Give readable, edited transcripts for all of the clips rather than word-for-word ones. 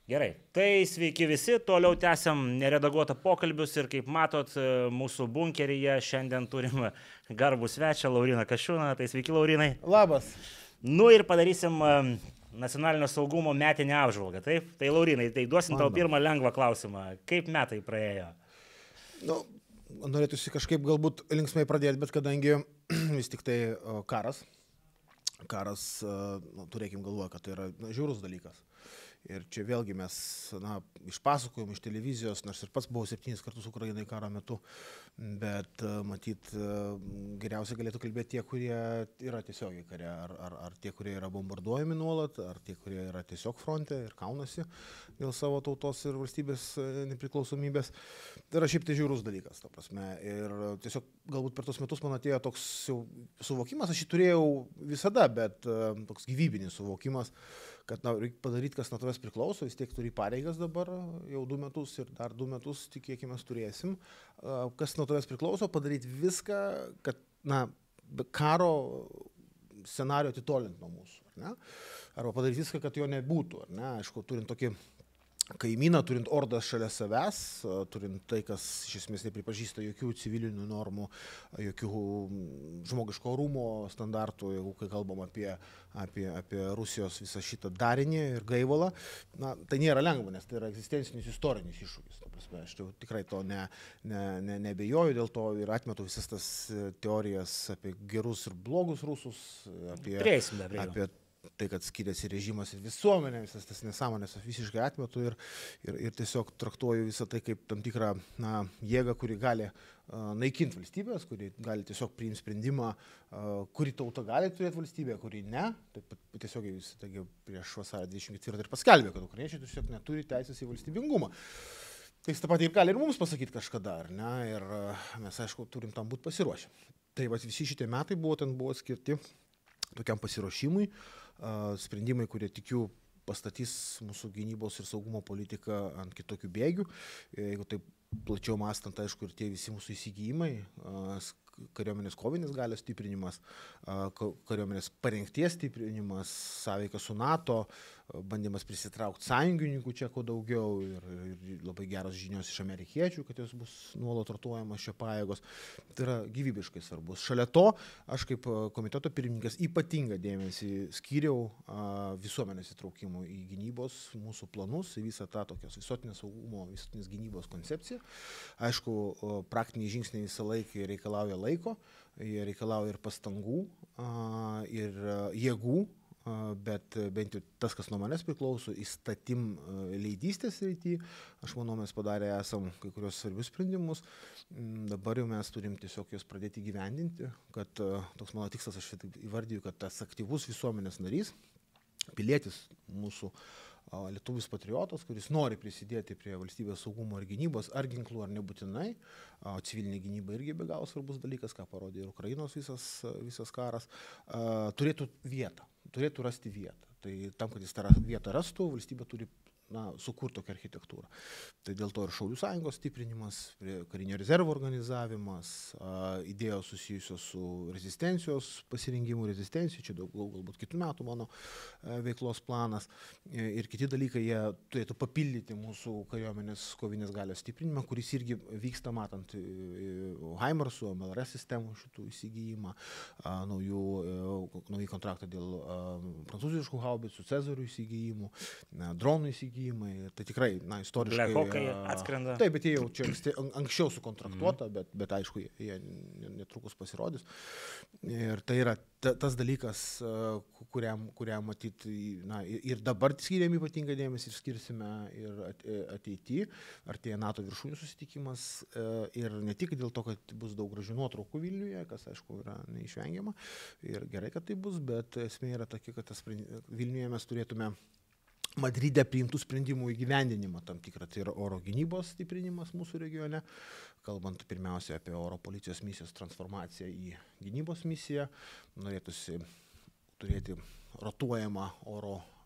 Gerai, tai sveiki visi, toliau tęsiam neredaguotą pokalbius ir kaip matot, mūsų bunkeryje šiandien turim garbų svečią Lauryną Kasčiūną, tai sveiki Laurynai. Labas. Nu ir padarysim nacionalinio saugumo metinę apžvalgą, taip? Tai Laurynai, tai duosim tau pirmą lengvą klausimą, kaip metai praėjo? Nu, norėtųsi kažkaip galbūt linksmai pradėti, bet kadangi vis tik tai karas, turėkim galvoje, kad tai yra žiaurus dalykas. Ir čia vėlgi mes išpasakojom iš televizijos, nors ir pats buvau 7 kartus Ukrainai karo metu, bet matyt geriausiai galėtų kalbėti tie, kurie yra tiesiogiai kare, ar tie, kurie yra bombarduojami nuolat, ar tie, kurie yra tiesiog fronte ir kaunasi dėl savo tautos ir valstybės nepriklausomybės. Tai yra šiaip tai žiaurus dalykas, ta prasme. Ir tiesiog galbūt per tos metus man atėjo toks suvokimas, aš jį turėjau visada, bet toks gyvybinis suvokimas, kad reikia padaryti, kas nuo tavęs priklauso, vis tiek turi pareigas dabar, jau 2 metus ir dar 2 metus tikėkime turėsim, kas nuo tavęs priklauso, padaryti viską, kad karo scenarijų atitolint nuo mūsų, ar ne? Arba padaryti viską, kad jo nebūtų, ar ne? Aišku, turint tokį kaimyną, turint ordas šalia savęs, turint tai, kas iš esmės nepripažįsta jokių civilinių normų, jokių žmogiško orumo standartų, jeigu kai kalbam apie Rusijos visą šitą darinį ir gaivalą, tai nėra lengva, nes tai yra egzistencinis istorinis iššūkis. Aš tikrai to nebejoju, dėl to ir atmetu visas tas teorijas apie gerus ir blogus rusus, apie tai, kad skiriasi režimas ir visuomenė, visas tas nesąmonės visiškai atmetu ir tiesiog traktuoju visą tai kaip tam tikrą jėgą, kuri gali naikinti valstybės, kuri gali tiesiog priimti sprendimą, kuri tauta gali turėti valstybę, kuri ne. Taip tiesiog jis prieš vasario 24 ir paskelbė, kad ukrainiečiai tiesiog neturi teisės į valstybingumą. Tai jis tą patį gali ir mums pasakyti kažkada, ar ne? Ir mes, aišku, turim tam būti pasiruošę. Tai visi šitie metai buvo skirti tokiam pasiruošimui, sprendimai, kurie tikiu pastatys mūsų gynybos ir saugumo politiką ant kitokių bėgių. Jeigu taip plačiau mąstant, aišku, ir tie visi mūsų įsigijimai, kariuomenės kovinės galios stiprinimas, kariuomenės parengties stiprinimas, sąveika su NATO, bandymas prisitraukti sąjungininkų čia kuo daugiau ir labai geros žinios iš amerikiečių, kad jos bus nuolat rotuojamas šio pajėgos. Tai yra gyvybiškai svarbus. Šalia to, aš kaip komiteto pirmininkas ypatingą dėmesį skyriau visuomenės įtraukimui į gynybos mūsų planus, į visą tą tokios visuotinės saugumo, visuotinės gynybos koncepciją. Aišku, praktiniai žingsniai visą laiką reikalauja laiko, jie reikalauja ir pastangų, ir jėgų, bet bent jau tas, kas nuo manęs priklauso, įstatym leidystės srity, aš manau, mes padarę esam kai kurios svarbius sprendimus. Dabar jau mes turim tiesiog juos pradėti gyvendinti, kad toks mano tikslas, aš įvardyju, kad tas aktyvus visuomenės narys, pilietis mūsų lietuvis patriotas, kuris nori prisidėti prie valstybės saugumo ir gynybos, ar ginklų, ar nebūtinai. Civilinė gynyba irgi be galo svarbus dalykas, ką parodė ir Ukrainos visas karas, turėtų rasti vietą. Tai tam, kad jis tą vietą rastų, valstybė turi sukurti tokią architektūrą. Tai dėl to ir Šaulių sąjungos stiprinimas, karinio rezervo organizavimas, idėjos susijusios su rezistencijos pasirengimu, rezistencijų, čia daug galbūt kitų metų mano veiklos planas ir kiti dalykai, jie turėtų papildyti mūsų kariuomenės kovinės galios stiprinimą, kuris irgi vyksta matant Haimarsų, MLRS sistemų šitų įsigijimą, naujų kontraktą dėl prancūziškų haubicų, Cezarių įsigijimų, dronų įsigijimų. Tai tikrai, istoriškai... Blackhawkai atskrenda. Taip, bet jie jau čia anksčiau sukontraktuota, bet aišku, jie netrukus pasirodys. Ir tai yra tas dalykas, kuriam matyt, ir dabar skiriam ypatingą dėmesį ir skirsime ir ateityje. Artėja NATO viršūnių susitikimas ir ne tik dėl to, kad bus daug gražių nuotraukų Vilniuje, kas aišku yra neišvengiama ir gerai, kad tai bus, bet esmė yra tokia, kad Vilniuje mes turėtume Madride priimtų sprendimų įgyvendinimą tam tikrą, tai yra oro gynybos stiprinimas mūsų regione, kalbant pirmiausia apie oro policijos misijos transformaciją į gynybos misiją, norėtųsi turėti rotuojamą oro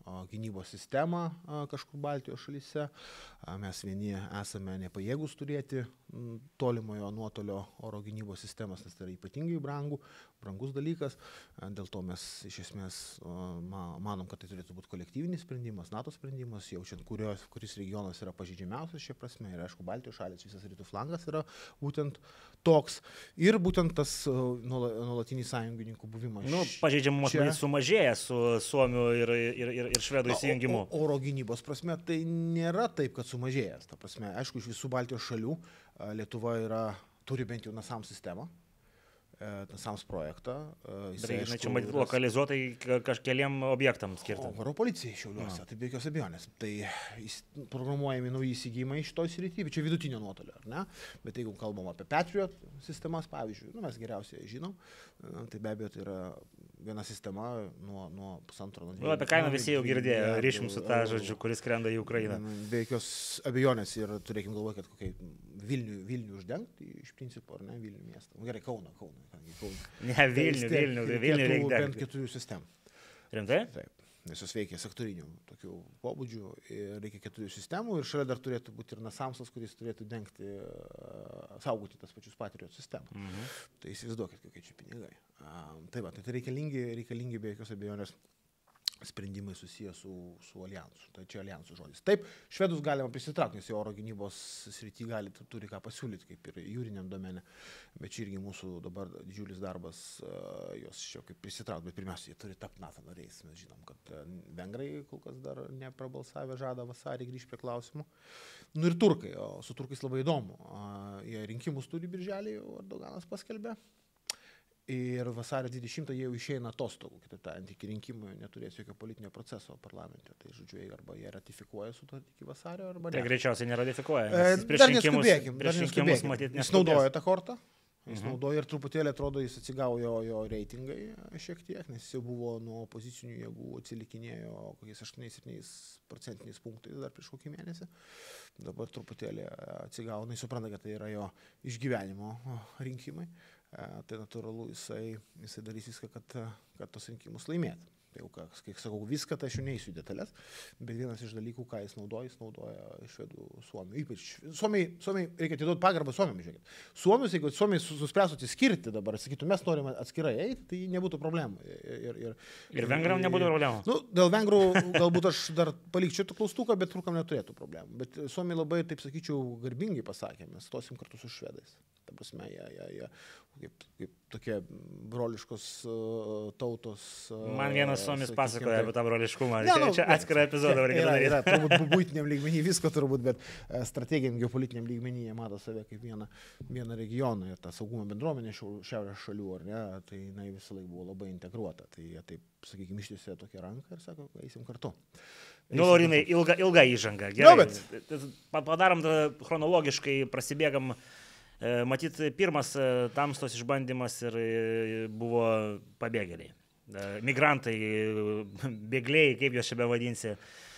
gynybos sistemą kažkur Baltijos šalyse. Mes vieni esame nepajėgus turėti tolimojo nuotolio oro gynybos sistemas, nes tai yra ypatingai brangus dalykas. Dėl to mes iš esmės manom, kad tai turėtų būti kolektyvinis sprendimas, NATO sprendimas, jaučiant, kuris regionas yra pažeidžiamiausias šia prasme. Ir aišku, Baltijos šalis, visas rytų flangas yra būtent toks. Ir būtent tas nuolatinis sąjungininkų buvimas. Pažeidžiamumas sumažėja su Suomių ir Švedų įsijungimu. Oro gynybos prasme tai nėra taip, kad sumažėjęs. Ta prasme, aišku, iš visų Baltijos šalių Lietuva turi bent jau NASAMS sistemą, NASAMS projektą. Bet čia matyti lokalizuotai kažkeliem objektams skirta. Oro policijai Šiauliuose, tai be jokios abejonės. Tai programuojami nauji įsigijimai iš to srityje, čia vidutinio nuotolio, ar ne? Bet jeigu kalbam apie Patriot sistemas, pavyzdžiui, mes geriausiai žinom, tai be abejo tai yra viena sistema nuo pusantro. Apie kainą visi jau girdėjo, ryšim su tą žodžiu, kuris skrenda į Ukrainą. Be jokios abejonės ir turėkim galvoje, kad kokiai Vilnių uždengti iš principo, ar ne, Vilnių miestą. Gerai, Kauną. Ne, Vilnių reikia bent 4 sistemų. Rimtai? Taip, nes jos veikia sektorinių tokių pobūdžių ir reikia 4 sistemų ir šalia dar turėtų būti ir NASAMSas, kuris turėtų dengti, saugoti tas pačius Patriot sistemą. Tai įsivaizduokit, kokie čia pinigai. Tai tai reikalingi be jokios abejonės sprendimai susijęs su alijansu. Tai čia alijansų žodis. Taip, švedus galima prisitraukti, nes į oro gynybos srity turi ką pasiūlyti, kaip ir jūriniam domene. Bet čia irgi mūsų dabar didžiulis darbas juos čia kaip prisitraukti. Bet pirmiausia, jie turi tapti NATO nariais. Mes žinom, kad vengrai kol kas dar neprabalsavę žada vasarį grįžti prie klausimų. Ir turkai. O su turkais labai įdomu. Jie rinkimus turi birželį, Erdoganas paskelbė. Ir vasario 20 jie jau išeina atostogų, kitaip tariant, iki rinkimų neturės jokio politinio proceso parlamente. Tai žodžiu, arba jie ratifikuoja sutartį iki vasario, arba ne. Tai greičiausiai neratifikuoja. Dar neskubėkim. Jis naudoja tą kortą. Jis naudoja ir truputėlį atrodo, jis atsigavo jo reitingai šiek tiek, nes jis jau buvo nuo opozicinių jėgų atsilikinėjo kokiais 8-7% punktais dar prieš kokį mėnesį. Dabar truputėlį atsigauna, jis supranta, kad tai yra jo išgyvenimo rinkimai. Tai natūralu, jisai darys viską, kad tos rinkimus laimėtų. Tai jau, kaip sakau, viską, tai aš jau neįsiu detalės, bet vienas iš dalykų, ką jis naudoja švedų Suomių. Ypač Suomiai reikia atiduoti pagarbą Suomiam, žiūrėkit. Suomius, jeigu Suomiai suspręstų atsiskirti dabar, sakytų, mes norime atskirai eiti, tai nebūtų problemų. Ir vengram nebūtų problemų. Dėl vengrų galbūt aš dar palikčiau klaustuką, bet turkam neturėtų problemų. Bet Suomiai labai, taip sakyčiau, garbingai pasakė, mes stosim kartu su švedais. Ta prasme, jie kaip tokie broliškos tautos. Man vienas Suomis pasakoja apie tą broliškumą. Čia atskirą epizodą reikia daryti. Yra turbūt būtiniam lygmenį visko turbūt, bet strateginiam geopolitiniam lygmenį jie mato save kaip vieną regioną ir tą saugumo bendruomenę šiaurės šalių, ar ne, tai jinai visą laiką buvo labai integruota. Tai jie taip, sakykime, ištiesė tokią ranką ir sako, eisim kartu. Laurinai, ilga įžanga. Gerai, padarom chronologiškai, prasibėgam. Matyt, pirmas tamstos išbandymas ir buvo pabėgėliai. Migrantai, bėgliai, kaip juos čia bevadinsi.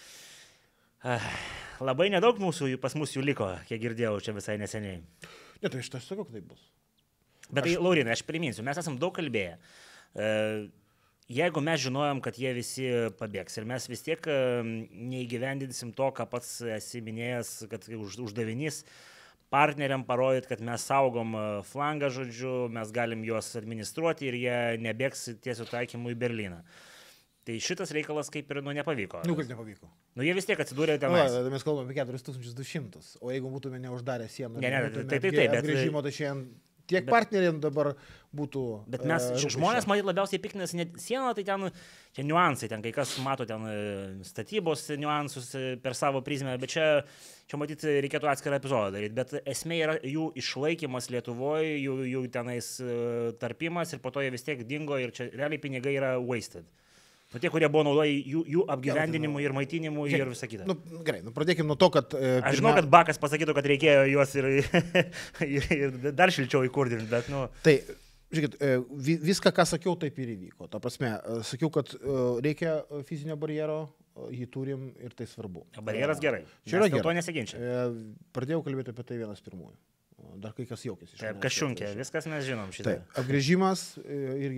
Labai nedaug pas mus jų liko, kiek girdėjau čia visai neseniai. Ne, tai aš sakau, kad tai bus. Bet tai, Laurinai, aš priminsiu, mes esam daug kalbėję. Jeigu mes žinojom, kad jie visi pabėgs ir mes vis tiek neįgyvendinsim to, ką pats esi minėjęs, kad uždavinys partneriam parodyt, kad mes saugom flangą, žodžiu, mes galim juos administruoti ir jie nebėgs tiesiu taikymu į Berliną. Tai šitas reikalas kaip ir nepavyko. Kad nepavyko. Jie vis tiek atsidūrė tenais. Mes kalbame apie 4200, o jeigu būtume neuždarę sieną, tai apgręžimo, tai šiandien tiek partneriam dabar būtų. Bet mes žmonės matyt labiausiai piktinasi ne siena, tai ten čia niuansai, ten kai kas mato ten statybos niuansus per savo prizmę, bet čia matyt reikėtų atskirą epizodą daryti, bet esmė yra jų išlaikymas Lietuvoje, jų tenais tarpimas ir po to jie vis tiek dingo ir čia realiai pinigai yra wasted. Nu, tie, kurie buvo naudojai jų apgyvendinimui ir maitinimui ir visą kitą. Gerai, pradėkime nuo to, kad... Aš žinau, kad Bakas pasakytų, kad reikėjo juos ir dar šilčiau įkurdinti, bet Tai, žiūrėkit, viską, ką sakiau, taip ir įvyko. Ta prasme, sakiau, kad reikia fizinio barjero, jį turim ir tai svarbu. Barjeras gerai. Čia yra gerai. To nesiginčia. Pradėjau kalbėti apie tai vienas pirmųjų. Dar kai kas jaukėsi. Taip, Kaščiunkė, viskas mes žinom šitą. Taip, apgręžimas irgi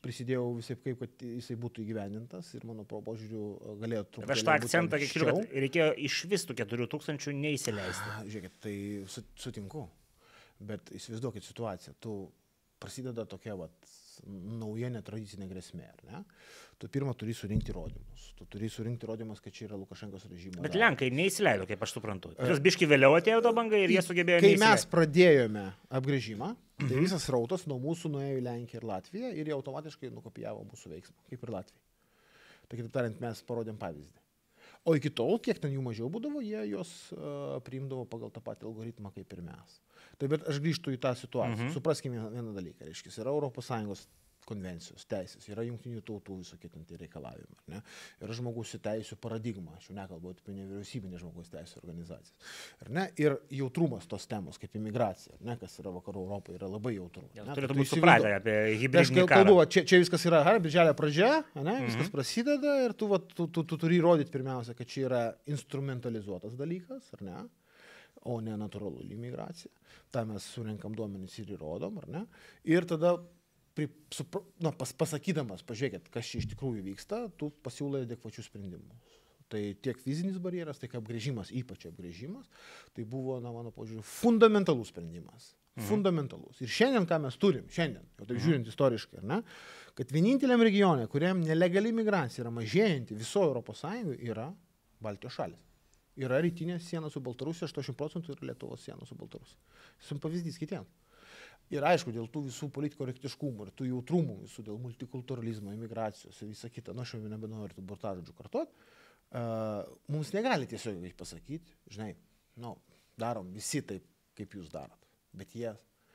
prisidėjau visai kaip, kad jisai būtų įgyvendintas ir mano požiūriu galėjo truputį. Aš tą akcentą, kiek žiūriu, kad reikėjo iš vis tų 4000 neįsileisti. Žiūrėkit, tai sutinku, bet įsivaizduokit situaciją, tu prasideda tokia nauja netradicinė grėsmė, ar ne? Tu pirmą turi surinkti įrodymus. Tu turi surinkti įrodymus, kad čia yra Lukašenkos režimo. Bet Lenkai neįsileido, kaip aš suprantu. Jos biški vėliau atėjo to banga ir jie sugebėjo neįsileisti. Kai mes pradėjome apgręžimą, tai visas rautas nuo mūsų nuėjo į Lenkiją ir Latviją ir jie automatiškai nukopijavo mūsų veiksmą, kaip ir Latvijai. Tai kitaip tariant, mes parodėm pavyzdį. O iki tol, kiek ten jų mažiau būdavo, jie jos priimdavo pagal tą patį algoritmą kaip ir mes. Tai bet aš grįžtu į tą situaciją. Supraskime vieną dalyką. Reiškia, yra ES konvencijos teisės, yra jungtinių tautų visokie ten tie reikalavimai. Ne? Yra žmogaus teisų paradigma, aš jau nekalbu apie nevyriausybinės žmogaus teisų organizacijas. Ir jautrumas tos temos, kaip imigracija, kas yra vakarų Europoje, yra labai jautru. Turėtų būti supratę apie hibridinį karą. Kalbu, čia viskas yra, birželio pradžia, viskas prasideda ir tu turi įrodyti pirmiausia, kad čia yra instrumentalizuotas dalykas, ar ne? O ne natūralų imigracija. Ta mes surinkam duomenis ir įrodom, ar ne? Ir tada pasakydamas, pažiūrėkit, kas čia iš tikrųjų vyksta, tu pasiūlai adekvačius sprendimus. Tai tiek fizinis barjeras, tiek apgręžimas, ypač apgręžimas, tai buvo, mano požiūriu, fundamentalus sprendimas. Fundamentalus. Ir šiandien, ką mes turim, jau taip žiūrint istoriškai, ar ne, kad vieninteliam regione, kuriam nelegali migracija yra mažėjanti visoje ES, yra Baltijos šalis. Yra rytinė siena su Baltarusija, 80% yra Lietuvos siena su Baltarusija. Jis pavyzdys kitiems. Ir aišku, dėl tų visų politiko korektiškumų ir tų jautrumų, visų dėl multikulturalizmo, imigracijos ir visą kitą, aš jau nebenoriu tų burtažodžių kartuot, mums negali tiesiog pasakyti, žinai, darom visi taip, kaip jūs darot, bet jie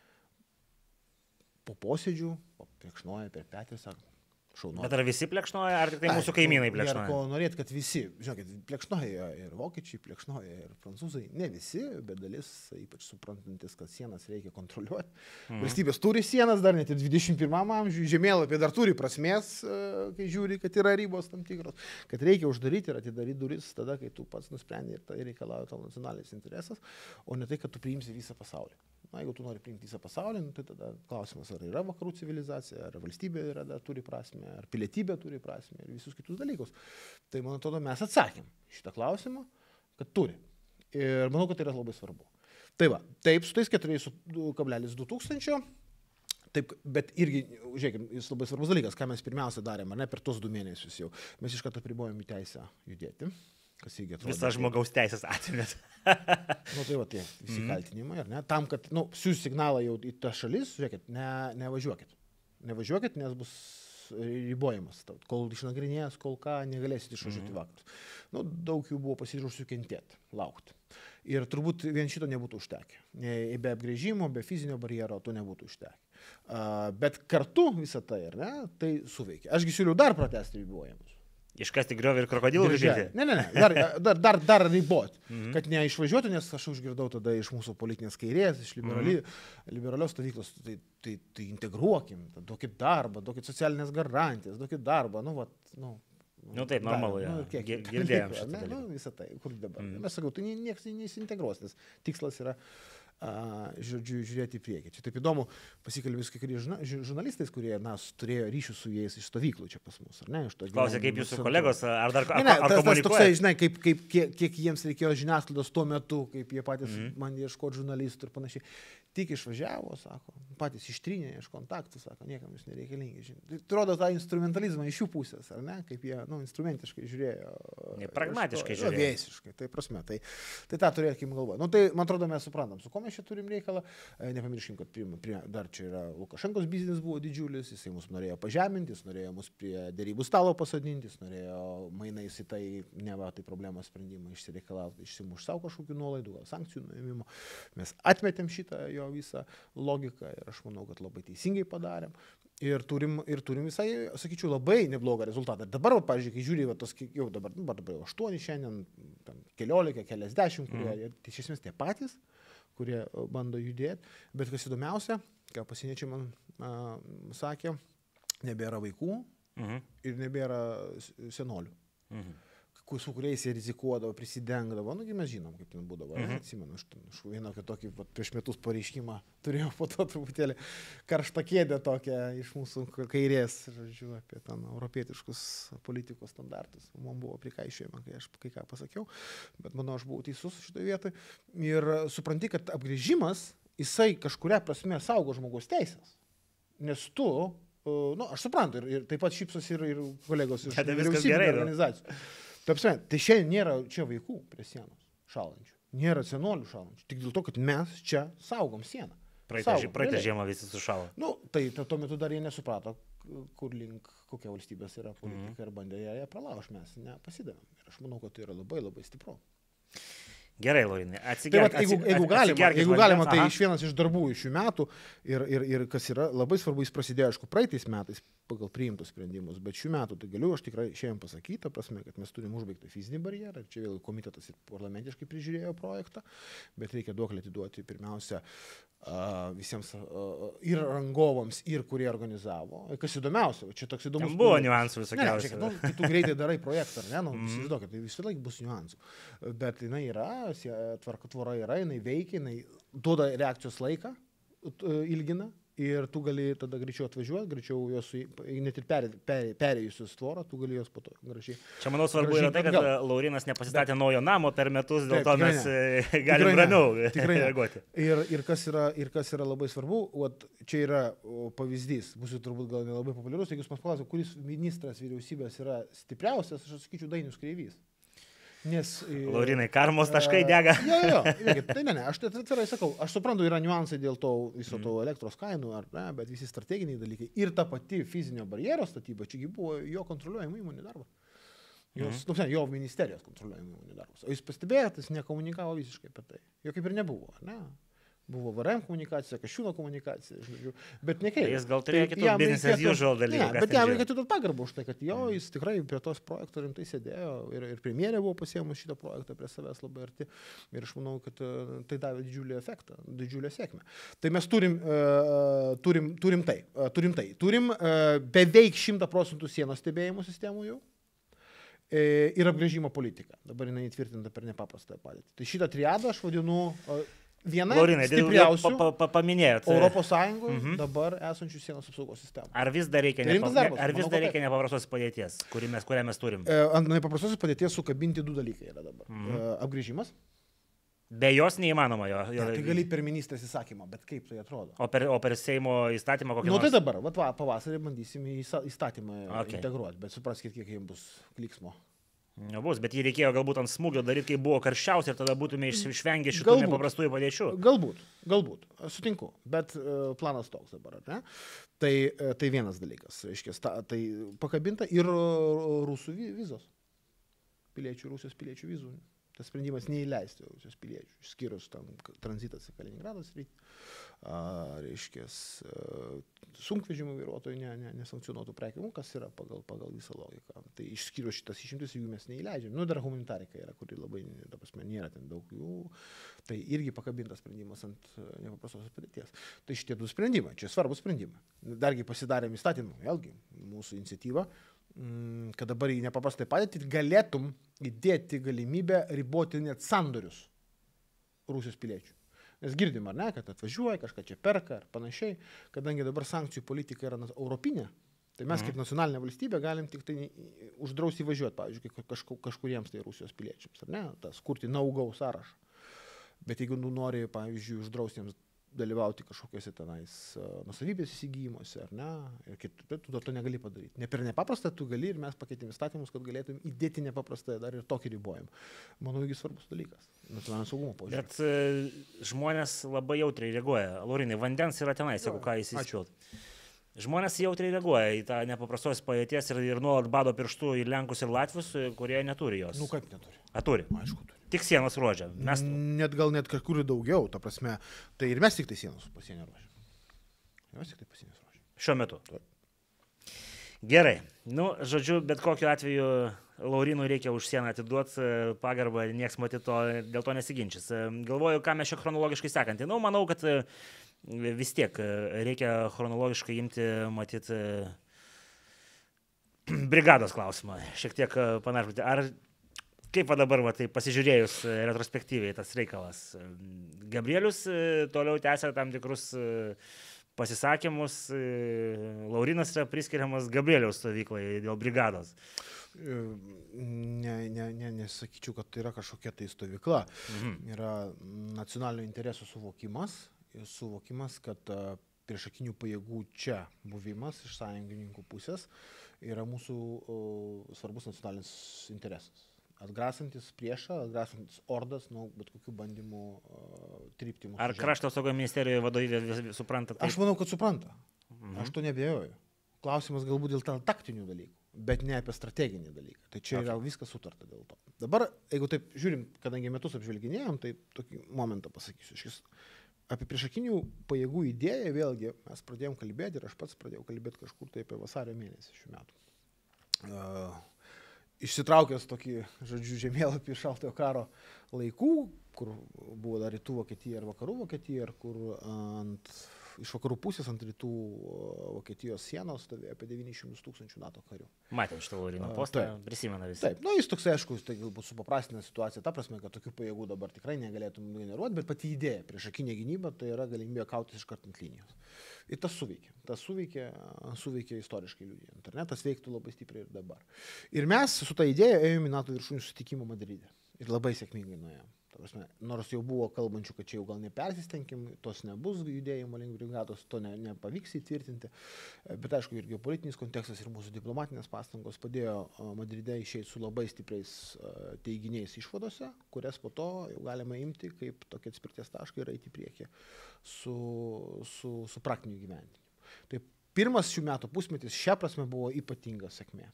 po posėdžių, plekšnoja per petį, sako, šaunuoja. Bet ar visi plekšnoja, ar tik tai mūsų kaimynai plekšnoja? Ko norėt, kad visi, žinokit, plekšnoja ir vokiečiai, plekšnoja ir prancūzai, ne visi, bet dalis, ypač suprantantis, kad sienas reikia kontroliuoti. Valstybės turi sienas, dar net ir 21 amžiuje, žemėlapį dar turi prasmės, kai žiūri, kad yra ribos tam tikros, kad reikia uždaryti ir atidaryti duris tada, kai tu pats nusprendė ir tai reikalauja tavo nacionalinis interesas, o ne tai, kad tu priimsi visą pasaulį. Jeigu tu nori priimti visą pasaulį, tai tada klausimas, ar yra vakarų civilizacija, ar valstybė turi prasmę, ar pilietybė turi prasmę ir visus kitus dalykus. Tai, man atrodo, mes atsakėm šitą klausimą, kad turi. Ir manau, kad tai yra labai svarbu. Tai va, taip, su tais 4,2 tūkstančio, taip, bet irgi, žiūrėkime, jis labai svarbus dalykas, ką mes pirmiausia darėm, ar ne, per tos 2 mėnesius jau. Mes iš karto apribojom į teisę judėti. Visą žmogaus teisės atėmėt. Tai va tie visi kaltinimai, ar ne? Tam, kad siūs signalą jau į tą šalis, žiūrėkit, nevažiuokit. Nevažiuokit, nes bus ribojimas. Kol išnagrinėjęs, kol ką, negalėsit išvažiuoti vakarus. Daug jų buvo pasiryžusių kentėti, laukti. Ir turbūt vien šito nebūtų užtekę. Be apgręžimo, be fizinio barjero to nebūtų užtekę. Bet kartu visą tai, ar ne, tai suveikia. Ašgi siūliau dar pratęsti ribojimus. Iškasti griovį ir krokodilų žudyti? Ne, dar riboti, kad neišvažiuotų, nes aš užgirdau tada iš mūsų politinės kairės, iš liberalios stovyklos, tai integruokim, duokit darbą, duokit socialinės garantijas, duokit darbą, taip, normalu, girdėjom šitą dalyką. Visą tai, kur dabar. Mes sakau, tai niekas neįsintegruos, nes tikslas yra žiūrėti į priekį. Čia taip įdomu, pasikalbėjus kai kurie žurnalistais, kurie turėjo ryšių su jais iš stovyklų čia pas mus, ar ne? Klausė, kaip jūsų kolegos, ar dar komunikuoja? Toksai, žinai, kiek jiems reikėjo žiniasklaidos tuo metu, kaip jie patys man ieškoti žurnalistų ir panašiai. Tik išvažiavo, sako, patys ištrynė iš kontaktų, sako, niekam jūs nereikalingi. Tai rodo tą instrumentalizmą iš jų pusės, ar ne? Kaip jie, instrumentiškai žiūrėjo. Pragmatiškai žiūrėjo. Visiškai, tai prasme. Tai tą turėkim galvoje. Tai, man atrodo, mes suprantam, su ko mes čia turim reikalą. Nepamirškim, kad dar čia yra Lukašenkos biznis buvo didžiulis, jisai mus norėjo pažeminti, jis norėjo mus prie dėrybų stalo pasodinti, jis norėjo mainais į tai, neva tai problemos sprendimą išsireikalauti, išsimuš savo kažkokių nuolaidų, gal sankcijų nuėmimo. Mes atmetėm šitą jo visą logiką ir aš manau, kad labai teisingai padarėm. Ir turim visai, sakyčiau, labai neblogą rezultatą. Dabar, pavyzdžiui, kai žiūri, jau dabar 8 šiandien, keliasdešimt, kurie iš esmės tie patys, kurie bando judėti, bet kas įdomiausia, ką pasieniečiai man sakė, nebėra vaikų ir nebėra senolių. su kuriais jie rizikuodavo, prisidengdavo, nugi mes žinom, kaip ten būdavo, atsimenu, aš vieną tokį prieš metus pareiškimą turėjau po to truputėlį karštą kėdę tokią iš mūsų kairės, žodžiu, apie ten europietiškus politikos standartus. Man buvo prikaišėjama, kai aš kai ką pasakiau, bet manau, aš buvau teisus šitoje vietoje. Ir supranti, kad apgrįžimas, jisai kažkuria prasme saugo žmogaus teisės, nes tu, aš suprantu, ir taip pat šypsosi ir kolegos iš vyriausybinių organizacijų. Tai šiandien nėra čia vaikų prie sienos šalančių, nėra senolių šalančių, tik dėl to, kad mes čia saugom sieną. Praeitą žiemą visi sušalo. Tai tuo metu dar jie nesuprato, kur link kokia valstybės yra politika ir bandė ją pralaužti, mes nepasidavėm. Ir aš manau, kad tai yra labai labai stipru. Gerai, Laurinai, jeigu galima, tai vienas iš darbų iš šių metų ir kas yra labai svarbu, jis prasidėjo, aišku, praeitais metais pagal priimtus sprendimus, bet šių metų tai galiu aš tikrai šiandien pasakyti, ta prasme, kad mes turim užbaigtą fizinį barjerą, ir čia vėl komitetas ir parlamentiškai prižiūrėjo projektą, bet reikia duoklę atiduoti pirmiausia visiems ir rangovams, ir kurie organizavo. Kas įdomiausia, čia toks įdomus... Tam buvo niuansų visokiausių. Kai tu greitai darai projektą, įsivaizduokit, tai vis laik bus niuansų. Bet jinai yra, tvora yra, jinai veikia, jinai duoda reakcijos laiką, ilgina. Ir tu gali tada greičiau atvažiuoti, greičiau jos, net ir perėjusius tvorą, tu gali jos po to gražiai. Čia manau svarbu yra tai, kad Laurinas nepasistatė naujo namo per metus, dėl to mes galim ramiau reaguoti. Ir kas yra labai svarbu, čia yra pavyzdys, bus turbūt gal nelabai populiarus, jeigu jūs man paklausite, kuris ministras vyriausybės yra stipriausias, aš sakyčiau Dainius Kreivys. Laurinai, karmos taškai dega. Jo, tai ne, aš tai atvirai sakau, aš suprantu, yra niuansai dėl to viso to elektros kainų, bet visi strateginiai dalykai ir ta pati fizinio barjero statyba, čiagi buvo jo kontroliuojama įmonė darbas. Jo ministerijos kontroliuojama įmonė darbas. O jūs pastebėjote, jis nekomunikavo visiškai apie tai. Jo kaip ir nebuvo, ne? Buvo VRM komunikacija, Kasčiūno komunikacija, žodžiu, bet nekreipė. Jis gal turėjo kitų business as usual dalykų. Bet jam reikėtų duoti pagarbą už tai, kad jis tikrai prie tos projekto rimtai sėdėjo ir premjerė buvo pasiėmus šitą projektą prie savęs labai arti ir aš manau, kad tai davė didžiulį efektą, didžiulę sėkmę. Tai mes turim beveik 100% sienos stebėjimo sistemų jau. Ir apgręžimo politika. Dabar jinai įtvirtinta per nepaprastą padėtį. Tai šitą triadą aš vadinu viena stipriausių Europos Sąjungoje dabar esančių sienos apsaugos sistemų. Ar vis dar reikia nepaprastos padėties, kurią mes turim? Ant nepaprastos padėties sukabinti du dalykai yra dabar. Apgręžimas. Be jos neįmanoma jo. Tai gali per ministrės įsakymą, bet kaip tai atrodo? O per Seimo įstatymą kokį nors? Tai dabar, pavasarį bandysim įstatymą integruoti, bet supraskit, kiek jiems bus kliksmo. Nebus, bet jį reikėjo galbūt ant smūgio daryti, kai buvo karščiausia ir tada būtume išvengę šitų nepaprastųjų padėčių. Galbūt, sutinku, bet planas toks dabar, ne? Tai vienas dalykas, reiškia, tai pakabinta ir rusų vizos, Rusijos piliečių vizų. Tas sprendimas neįleisti Rusijos piliečių, išskyrus tam tranzitas į Kaliningradą sritį, reiškia, sunkvežimų vairuotojų nesankcionuotų prekių, kas yra pagal visą logiką. Tai išskyrus šitas išimtis, jų mes neįleidžiam. Dar humanitarika yra, kuri labai, ta prasme, nėra ten daug jų. Tai irgi pakabintas sprendimas ant nepaprastosios padėties. Tai šitie du sprendimai, čia svarbus sprendimai. Dargi pasidarėm įstatymą, vėlgi, mūsų iniciatyva, kad dabar į nepaprastai padėtį galėtum įdėti galimybę riboti net sandorius Rusijos piliečių. Nes girdim, ar ne, kad atvažiuoja, kažką čia perka ar panašiai, kadangi dabar sankcijų politika yra europinė, tai mes kaip nacionalinė valstybė galim tik tai uždrausti įvažiuoti, pavyzdžiui, kažkuriems tai Rusijos piliečiams, ar ne, tas kurti no-go sąrašą. Bet jeigu nori, pavyzdžiui, uždrausti jiems dalyvauti kažkokiuose tenais nuosavybės įsigijimuose, ar ne, ir tu to negali padaryti. Ne per nepaprastą tu gali ir mes pakeitėm įstatymus, kad galėtum įdėti nepaprastą dar ir tokį ribojimą. Manau, irgi svarbus dalykas. Nacionalinio saugumo požiūrį. Bet žmonės labai jautriai reaguoja. Laurinai, vandens yra tenais, jeigu ką įsispilt. Žmonės jautriai reaguoja į tą nepaprastos padėties ir nuolat bado pirštų į Lenkus ir Latvius, kurie neturi jos. Nu kaip neturi? Turi. Aišku, turi. Tik sienos ruožė. Net kažkur daugiau, ta prasme. Tai ir mes tik tai sienos pasienio ruožė. Mes tik tai pasienos ruožė. Šiuo metu. Gerai. Žodžiu, bet kokiu atveju Laurinui reikia už sieną atiduoti pagarbą, nieks matyt dėl to nesiginčys. Galvoju, ką mes čia chronologiškai sekantį. Manau, kad vis tiek reikia chronologiškai imti, matyt, brigados klausimą. Šiek tiek panašinti. Kaip dabar, tai pasižiūrėjus retrospektyviai tas reikalas. Gabrielius toliau tęsia tam tikrus pasisakymus. Laurinas yra priskiriamas Gabrieliaus stovyklai dėl brigados. Nesakyčiau, kad tai yra kažkokia tai stovykla. Yra nacionalinio interesų suvokimas, kad priešakinių pajėgų čia buvimas iš sąjungininkų pusės yra mūsų svarbus nacionalinis interesas. Atgrasantis priešą, atgrasantis ordas nuo bet kokių bandymų trypti mūsų. Ar krašto apsaugos ministerijoje vadovybė supranta? Aš manau, kad supranta. Aš to neabejoju. Klausimas galbūt dėl taktinių dalykų, bet ne apie strateginį dalyką. Tai čia yra viskas sutarta dėl to. Dabar, jeigu taip žiūrim, kadangi metus apžvelginėjom, tai tokį momentą pasakysiu. Apie priešakinių pajėgų idėją vėlgi mes pradėjom kalbėti ir aš pats pradėjau kalbėti kažkur tai apie vasario mėnesį šių metų. Išsitraukęs tokį, žemėlapį šaltojo karo laikų, kur buvo dar rytų Vokietija ir vakarų Vokietija, ir kur iš vakarų pusės ant rytų Vokietijos sienos stovėjo apie 900 000 NATO karių. Matėm šitą Laurino postą, prisimena visi. Taip, jis toks, aišku, tai galbūt supaprastina situaciją, ta prasme, kad tokių pajėgų dabar tikrai negalėtum generuoti, bet pati idėja priešakinė gynyba tai yra galimybė kautis iš karto ant linijos. Ir tas suveikė istoriškai liudijant. Internetas veiktų labai stipriai ir dabar. Ir mes su ta idėja ėjome į NATO viršūnių susitikimą Madride. Ir labai sėkmingai nuėjome. Nors jau buvo kalbančių, kad čia jau gal nepersistengim, tos nebus judėjimo link brigados, to nepavyks įtvirtinti. Bet aišku, ir geopolitinis kontekstas, ir mūsų diplomatinės pastangos padėjo Madride išeiti su labai stipriais teiginiais išvadose, kurias po to jau galima imti kaip tokia atspirties tašką ir eiti į priekį su praktiniu gyvendinimu. Tai pirmas šių metų pusmetis šia prasme buvo ypatinga sėkmė.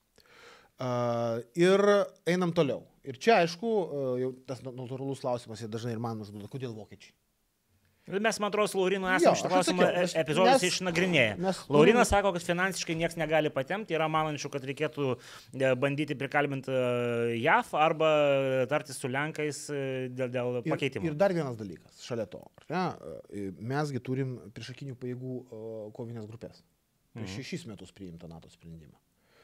Ir einam toliau. Ir čia, aišku, jau tas natūralus klausimas ir dažnai ir man užduoda, kodėl vokiečiai. Mes, man atrodo, su Laurinu esame šitą klausimą epizodas išnagrinėję. Laurinas sako, kad finansiškai niekas negali patemti, yra manančių, kad reikėtų bandyti prikalbinti JAV arba tartis su Lenkais dėl pakeitimų. Ir dar vienas dalykas, šalia to. Mesgi turim priešakinių pajėgų kovinės grupės. Prieš 6 metus priimta NATO sprendimą.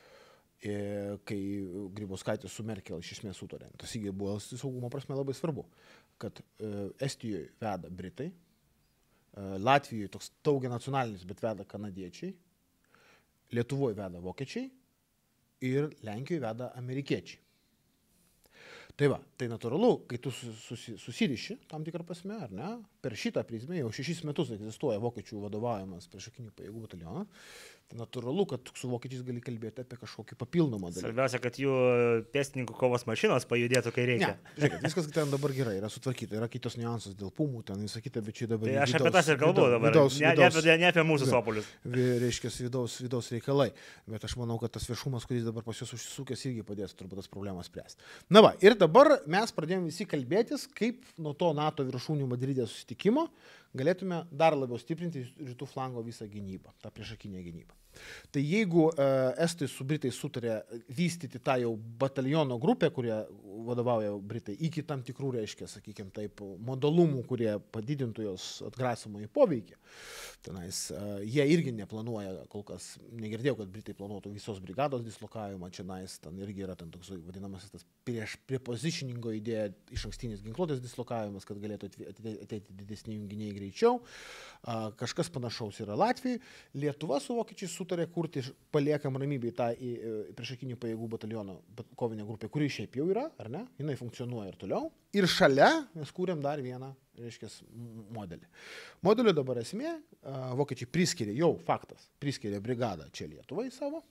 Kai Grybauskaitė su Merkel iš esmės sutarė. Tas įgi buvo saugumo prasme labai svarbu, kad Estijoje veda Britai, Latvijoje toks taugia nacionalinis, bet veda kanadiečiai, Lietuvoje veda vokiečiai ir Lenkijoje veda amerikiečiai. Tai va, tai natūralu, kai tu susiriši tam tikrą prasme, ar ne, per šitą prizmę jau 6 metus egzistuoja vokiečių vadovaujamas priešakinių pajėgų batalionas, tai natūralu, kad su vokiečiais gali kalbėti apie kažkokį papildomą dalyką. Svarbiausia, kad jų pėstininkų kovos mašinos pajudėtų, kai reikia. Ne, žiūrėkit, viskas ten dabar gerai, yra sutvarkyta, yra kitos niuansas dėl pumų, ten visą kitą, bet čia dabar... Tai aš apie tas ir kalbu dabar, ne apie mūsų sopulius. Reiškia, vidaus reikalai, bet aš manau, kad tas viešumas, kuris dabar pas juos užsisukęs, irgi padės turbūt tas problemas spręsti. Na va, ir dabar mes pradėjome visi kalbėtis, kaip nuo to NATO viršūnių Madride susitikimo galėtume dar labiau stiprinti rytų flango visą gynybą, tą priešakinę gynybą. Tai jeigu Estai su Britais sutarė vystyti tą jau bataliono grupę, kurie vadovauja Britai, iki tam tikrų, reiškia, sakykime taip, modalumų, kurie padidintų jos atgrasomąjį poveikį, tenais jie irgi neplanuoja, kol kas negirdėjau, kad Britai planuotų visos brigados dislokavimą, čia ten irgi yra ten toks vadinamasis tas prepositioningo idėja, iš ankstinis ginkluotės dislokavimas, kad galėtų ateiti didesni junginiai greičiau. Kažkas panašaus yra Latvijai. Lietuva su vokiečiais sutarė kurti paliekam ramybėj tą priešakinių pajėgų bataliono kovinę grupę, kuri šiaip jau yra, ar ne? Jinai funkcionuoja ir toliau. Ir šalia mes kūrėm dar vieną, reiškia, modelį. Modelio dabar esmė, vokiečiai priskiria, jau faktas, priskiria brigadą čia Lietuvai savo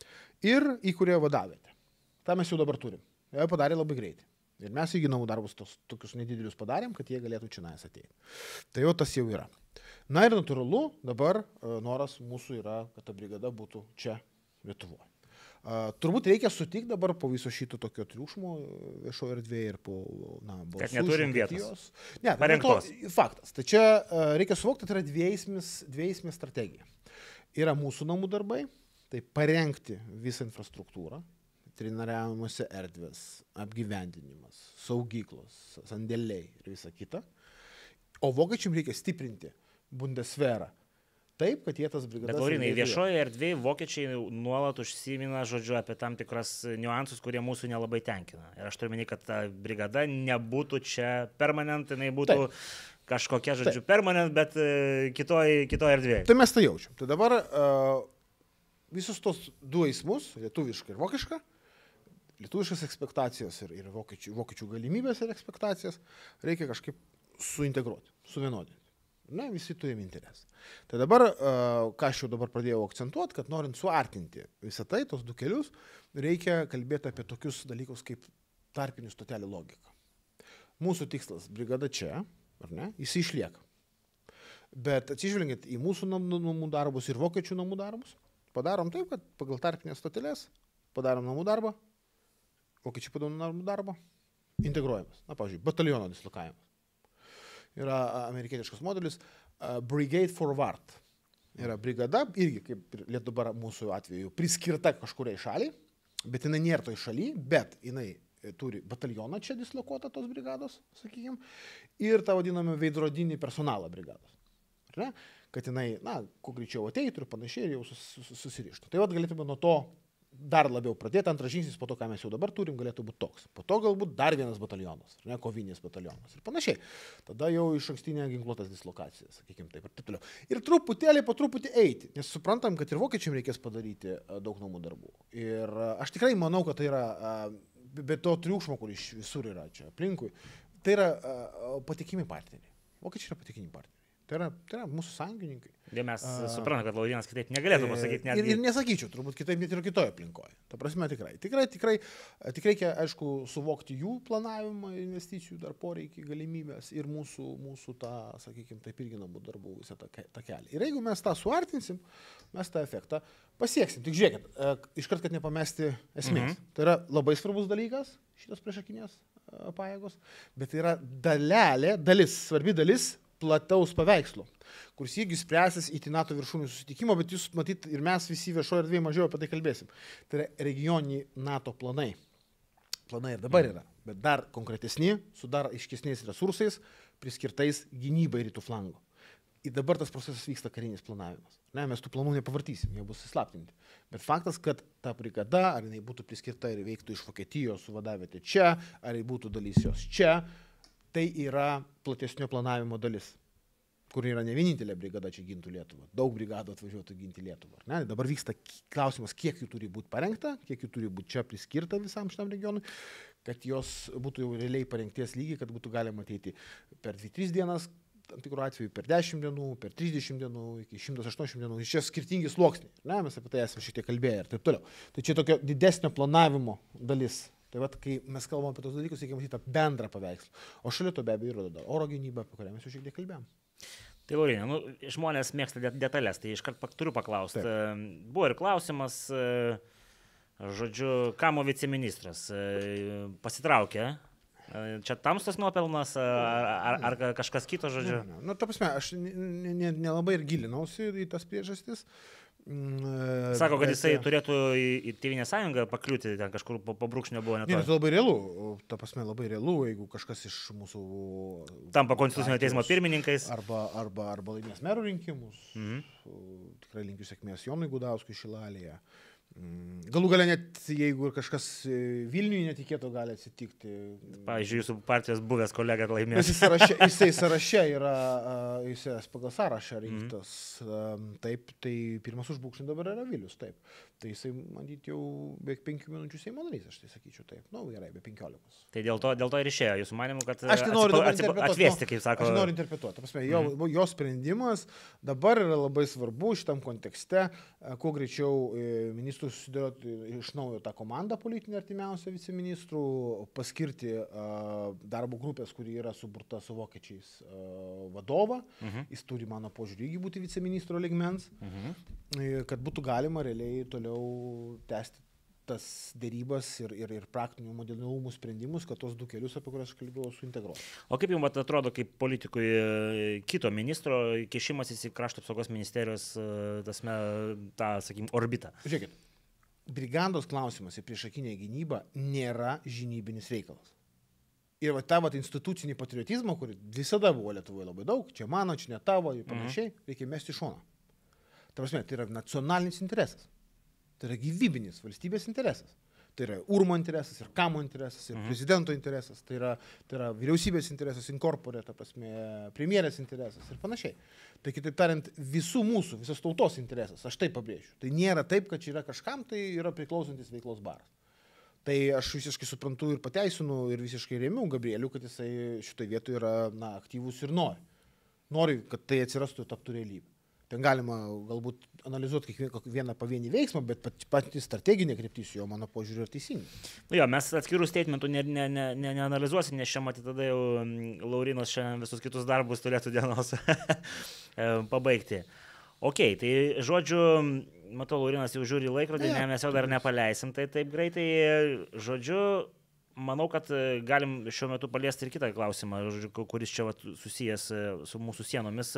ir įkūrė vadavietę. tą mes jau dabar turim. Jie padarė labai greitai. Ir mes įgi namų darbus tokius nedidelius padarėm, kad jie galėtų čia ateiti. Tai jau tas jau yra. Na ir natūralu, dabar noras mūsų yra, kad ta brigada būtų čia Lietuvoje. Turbūt reikia sutikti dabar po viso šito tokio triukšmo viešoje erdvėje ir po balsų. Kad neturim vietos. Ne, faktas. Tai čia reikia suvokti, tai yra dviejsmė strategija. Yra mūsų namų darbai, tai parengti visą infrastruktūrą, treniravimuose erdvės, apgyvendinimas, saugyklos, sandėliai ir visa kita. O vokiečiam reikia stiprinti Bundeswehrą taip, kad jie tas brigadas... Bet Laurinai, viešoje erdvėje vokiečiai nuolat užsimina, žodžiu, apie tam tikras niuansus, kurie mūsų nelabai tenkina. Ir aš turiu menį, kad ta brigada nebūtų čia permanent, jinai būtų kažkokia, žodžiu, permanent, bet kitoj erdvėje. Tai mes tai jaučiam. Tai dabar visus tos du eismus, lietuvišką ir vokišką, lietuviškas ekspektacijas ir vokiečių galimybės ir ekspektacijas reikia kažkaip suintegruoti, suvienodinti. Ne, visi turime interesą. Tai dabar, ką aš jau dabar pradėjau akcentuoti, kad norint suartinti visą tai, tos du kelius, reikia kalbėti apie tokius dalykus kaip tarpinių stotelių logika. Mūsų tikslas brigada čia, ar ne, jis išlieka. Bet atsižvelgiant į mūsų namų darbus ir vokiečių namų darbus, padarom taip, kad pagal tarpinės stoteles padarom namų darbą, vokiečiai padaro namų darbą, integruojamas. Na, pavyzdžiui, bataliono dislokavimas. Yra amerikietiškas modelis Brigade Forward. Yra brigada, irgi kaip dabar mūsų atveju, priskirta kažkuriai šaliai, bet jinai nėra toj šaly, bet jinai turi batalioną čia dislokuotą tos brigados, sakykime, ir tą vadinamą veidrodinį personalą brigados. Ar ne? Kad jinai, na, kuo greičiau ateitų ir panašiai ir jau susirištų. Tai vat galėtume nuo to dar labiau pradėti, antras žingsnis po to, ką mes jau dabar turim, galėtų būti toks. Po to galbūt dar vienas batalionas, ne, kovinis batalionas ir panašiai. Tada jau iš ankstinė ginkluotas dislokacijas, sakykime taip ir taip toliau. Ir truputėlį po truputį eiti, nes suprantam, kad ir vokiečiam reikės padaryti daug namų darbų. Ir aš tikrai manau, kad tai yra, be to triukšmo, kur iš visur yra čia aplinkui, tai yra patikimi partneriai. Vokiečiai yra patikimi partneriai. Tai yra mūsų sąjungininkai. Ir mes suprantame, kad Laurinas kitaip negalėtų pasakyti net. Ir nesakyčiau, turbūt kitaip net ir kitoje aplinkoje. Ta prasme tikrai. Tik reikia, aišku, suvokti jų planavimą, investicijų dar poreikį, galimybės ir mūsų tą, sakykime, taip irgi namų darbų visą tą kelią. Ir jeigu mes tą suartinsim, mes tą efektą pasieksim. Tik žiūrėkit, iškart, kad nepamesti esmės. Tai yra labai svarbus dalykas, šitos priešakinės pajėgos, bet tai yra svarbi dalis plataus paveikslo, kuris irgi spręsis iki NATO viršūnių susitikimo, bet jūs matyt ir mes visi viešoje erdvėje mažiau apie tai kalbėsim. Tai yra regioniniai NATO planai. Planai ir dabar yra, bet dar konkretesni, su dar aiškesniais resursais, priskirtais gynybai rytų flango. Ir dabar tas procesas vyksta karinis planavimas. Ne, mes tų planų nepavartysim, jie bus įslaptinti. Bet faktas, kad ta brigada, ar jinai būtų priskirta ir veiktų iš Vokietijos su vadavietė čia, ar jinai būtų dalis jos čia, tai yra platesnio planavimo dalis, kur yra ne vienintelė brigada čia gintų Lietuvą. Daug brigadų atvažiuotų ginti Lietuvą. Ne? Dabar vyksta klausimas, kiek jų turi būti parengta, kiek jų turi būti čia priskirta visam šitam regionui, kad jos būtų jau realiai parengties lygiai, kad būtų galima ateiti per 2-3 dienas, tam tikrų atveju per 10 dienų, per 30 dienų, iki 180 dienų. Iš čia skirtingi sluoksniai. Ne? Mes apie tai esame šiek tiek kalbėję ir taip toliau. Tai čia tokio didesnio planavimo dalis. Tai vat, kai mes kalbam apie tos dalykus, reikia matyti tą bendrą paveikslą. O šalia to be abejo yra dar oro gynyba, apie kurią mes jau šiek tiek kalbėjom. Tai Laurinai, žmonės mėgsta detalės, tai iškart turiu paklausti. Buvo ir klausimas, žodžiu, Kamo viceministras pasitraukė. Čia tamstos nuopelnas ar kažkas kito, žodžiu? Nu, ta prasme, aš nelabai ir gilinausi į tas priežastis. Sako, kad jisai turėtų į Tėvynės sąjungą pakliūti, ten kažkur po brūkšnio buvo netoli. Tai labai realu, ta prasme labai realu, jeigu kažkas iš mūsų... Tampa konstitucinio teismo pirmininkais. Arba laimės merų rinkimus. Tikrai linkiu sėkmės Jonui Gudauskui Šilalėje. Galų galia net, jeigu ir kažkas Vilniuje netikėto gali atsitikti. Pavyzdžiui, jūsų partijos buvęs kolega laimės. Jisai sąraše yra, jisai pagal sąrašą rinktas. Taip, tai pirmas už brūkšnį dabar yra Vilius, taip. Tai jisai, manyt, jau beveik 5 minučių Seimo narys, aš tai sakyčiau taip. Nu, gerai, be 15. Tai dėl to ir išėjo, jūsų manimu, kad atvesti, kaip sako. Aš noriu interpretuoti. Jo sprendimas dabar yra labai svarbu šitam kontekste, kuo greičiau ministrų susidėlioti iš naujo tą komandą politinę artimiausią viceministrų, paskirti darbo grupės, kuri yra suburta su vokiečiais vadovą. Jis turi, mano požiūrį, irgi būti viceministro lygmens, kad būtų galima realiai toliau tęsti tas dėrybas ir praktinių modernumų sprendimus, kad tos du kelius, apie kuriuos aš kalbėjau, suintegruoti. O kaip jums atrodo, kaip politikui kito ministro kišimasis į krašto apsaugos ministerijos orbitą? Žiūrėkit, brigados klausimas į priešakinę gynybą nėra žinybinis reikalas. Ir tą institucinį patriotizmą, kurį visada buvo Lietuvoje labai daug, čia mano, čia ne tavo ir panašiai, reikia mesti į šoną. Tai prasme, tai yra nacionalinis interesas. Tai yra gyvybinis valstybės interesas. Tai yra Urmo interesas, ir Kamo interesas, ir prezidento interesas, tai yra vyriausybės interesas, inkorporė, ta prasme, premjerės interesas ir panašiai. Tai kitaip tariant, visų mūsų, visos tautos interesas, aš taip pabrėžiu. Tai nėra taip, kad čia yra kažkam, tai yra priklausantis veiklos baras. Tai aš visiškai suprantu ir pateisinu ir visiškai remiu Gabrielių, kad jisai šitoje vietoje yra aktyvus ir nori. Nori, kad tai atsirastų ir taptų realybė. Ten galima galbūt analizuoti kiekvieną pavienį veiksmą, bet pati strateginė kryptis jo, mano požiūriu, yra teisinga. Jo, mes atskirų statementų neanalizuosim, nes čia matyti tada jau Laurinas šiandien visus kitus darbus turėtų dienos pabaigti. Ok, tai žodžiu, matau, Laurinas jau žiūri laikrodį, mes jau dar nepaleisim tai taip greitai. Žodžiu, manau, kad galim šiuo metu paliesti ir kitą klausimą, kuris čia susijęs su mūsų sienomis.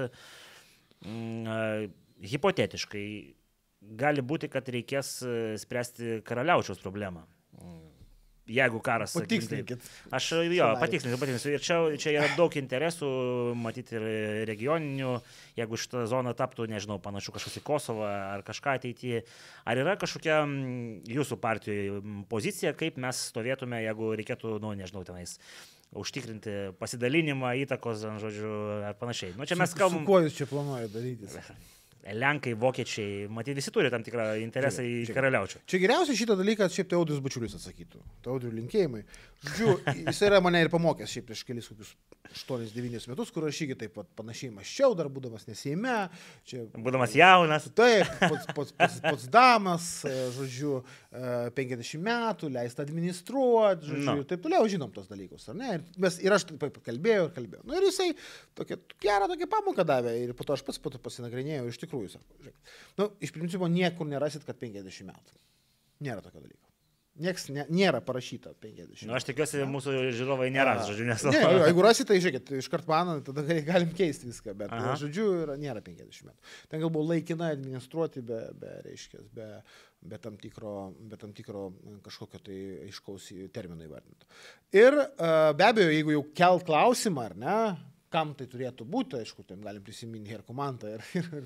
Hipotetiškai gali būti, kad reikės spręsti karaliaučiaus problemą. Jeigu karas... Patikslinkit. Aš patikslinsiu. Ir čia yra daug interesų, matyti ir regioninių, jeigu šitą zoną taptų, nežinau, panašu kažkas į Kosovą ar kažką ateityje. Ar yra kažkokia jūsų partijoje pozicija, kaip mes stovėtume, jeigu reikėtų, nežinau, tenais užtikrinti pasidalinimą, įtakos, žodžiu, ar panašiai. Čia mes kalbam... Su kuo jūs čia planuojate daryti? Lenkai, vokiečiai, matyt, visi turi tam tikrą interesą į karaliaučių. Čia geriausia šitą dalyką šiaip tai Audrius Bačiulis atsakytų. Tai Audrių linkėjimai. Žodžiu, jis yra mane ir pamokęs šiaip prieš kelis kokius 8-9 metus, kur aš irgi taip pat panašiai mąsčiau, dar būdamas ne Seime. Būdamas jaunas. Taip, pats damas, žodžiu, 50 metų, leista administruoti, žodžiu, ir taip toliau, žinom tos dalykus, ar ne? Ir aš taip kalbėjau. Ir jisai gerą tokią pamoką davė ir po to aš pats pasinagrinėjau iš tikrųjų, sako, žiūrėk. Iš principo niekur nerasit, kad 50 metų. Nėra tokio dalyko. Niekas nėra parašyta 50. Aš tikiuosi, mūsų žiūrovai nėra, žodžiu, nes... Ne, jeigu rasit, tai žiūrėkit, iškart maną, tada galim keisti viską, bet, žodžiu, nėra 50 metų. Ten gal buvo laikinai administruoti be tam tikro kažkokio tai aiškaus termino įvardinto. Ir be abejo, jeigu jau kelt klausimą, ar ne, kam tai turėtų būti, aišku, ten galim prisiminti Herkomantą ir